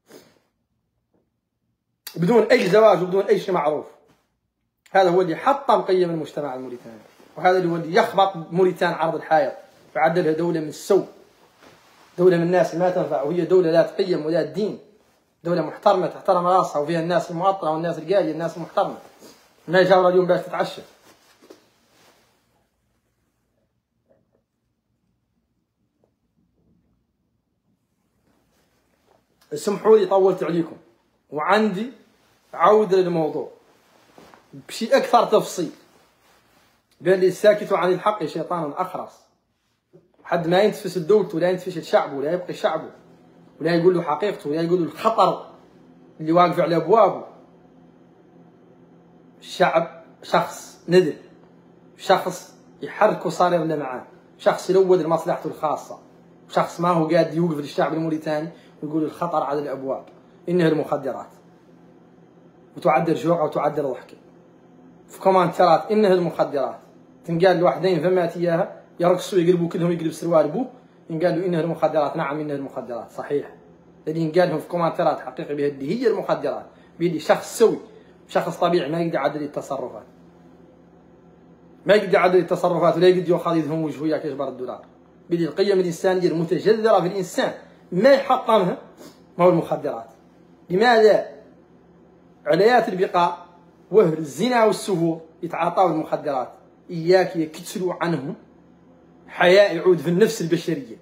بدون اي زواج وبدون اي شيء معروف. هذا هو اللي حطم قيم المجتمع الموريتاني، وهذا اللي هو اللي يخبط موريتان عرض الحائط ويعدلها دوله من السوء، دوله من الناس ما تنفع، وهي دوله لا تقيم ولا دين، دوله محترمه تحترم راسها وفيها الناس المؤطره والناس القايه الناس المحترمه. ما جاوا اليوم باش تتعشى. اسمحوا لي طولت عليكم، وعندي عودة للموضوع بشي أكثر تفصيل. بان لي الساكت عن الحق شيطان أخرس، حد ما ينتفس دولته ولا ينتفس شعبه ولا يبقي شعبه ولا يقول له حقيقته ولا يقول له الخطر اللي واقف على أبوابه. الشعب شخص ندل، شخص يحرك وصار ولا معاه، شخص يلود لمصلحته الخاصة، شخص ما هو قاعد يوقف للشعب الموريتاني ويقول الخطر على الأبواب إنها المخدرات وتعدل جوع وتعدل ضحكة. في كومنتات إنها المخدرات تنقال لوحدين فمات إياها يرقصوا يقلبوا كلهم يقلب سروال أبوه ينقال له إنها المخدرات. نعم إنها المخدرات صحيح، اللي ينقال لهم في كومنتات حقيقي بهدي هي المخدرات. بيدي شخص سوي شخص طبيعي ما يقدر يعدل التصرفات، ما يقدر يعدل التصرفات ولا يقدر ياخذ يدهم وجهه وياك يجبر الدولار. بيدي القيم الإنسانية المتجذرة في الإنسان ما يحطمها ما هو المخدرات. لماذا عليات البقاء وهر الزنا والسفور يتعاطوا المخدرات؟ إياك يكتسلوا عنهم حياء يعود في النفس البشرية،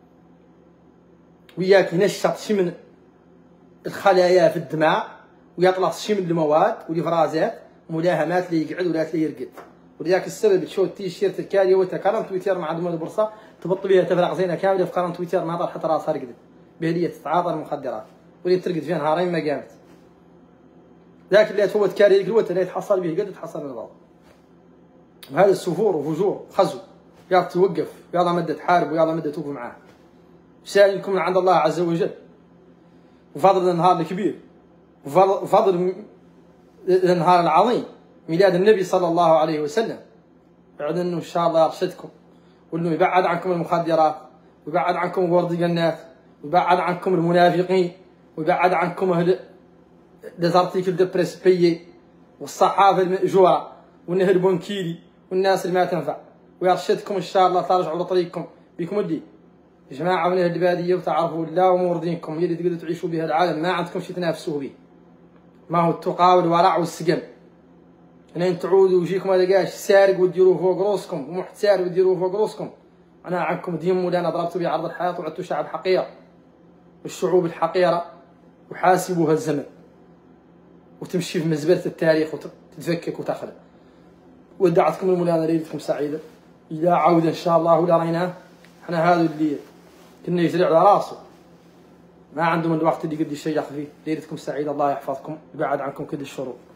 وياك ينشط شي من الخلايا في الدماغ ويطلق شي من المواد والإفرازات ملاهمات اللي يقعد ولا اللي يرقد. ولذلك السبب تشوف التيشيرت الكالي وتكرم تويتر مع دم البورصة تبط بها تفرق زينة كاملة في قرن تويتر ما طال حتى راسها رقدت بهدية تتعاطى المخدرات واللي ترقد فيها نهارين ما قامت. ذاك اللي تفوت كاري الوقت اللي يتحصل به قد تحصل من الغلط. وهذا السفور وفجور خزو يلا توقف، يلا مدة تحارب ويلا مدة توقف معاه. سائلكم من عند الله عز وجل وفضل النهار الكبير وفضل النهار العظيم ميلاد النبي صلى الله عليه وسلم، بعد انه ان شاء الله يرشدكم وانه يبعد عنكم المخدرات ويبعد عنكم الورديانات ويبعد عنكم المنافقين ويبعد عنكم اهل ديزارتيكل دو بريس بيي والصحافه المأجوره والنهر البنكيري والناس اللي ما تنفع، ويرشدكم ان شاء الله ترجعوا لطريقكم بكم الدين. يا جماعه من اهل الباديه وتعرفوا الله امور دينكم هي اللي تقدروا تعيشوا بها العالم، ما عندكم شي تنافسوا به. ما هو التقى والورع والسقم. لين تعودوا ويجيكم هذا كاش سارق وديروه فوق روسكم ومحتال وديروه فوق روسكم. انا عنكم ديم ولا انا ضربتوا بعرض الحياه وعدتوا شعب حقير والشعوب الحقيره وحاسبوها الزمن وتمشي في مزبله التاريخ وتتفكك وتخلع. ودعتكم المولانا ليلتكم سعيده الى عوده ان شاء الله ولا ريناه. احنا هذا اللي كنا يجري على راسه ما عنده من الوقت اللي قد يشيخ فيه. ليلتكم سعيده الله يحفظكم ويبعد عنكم كل الشرور.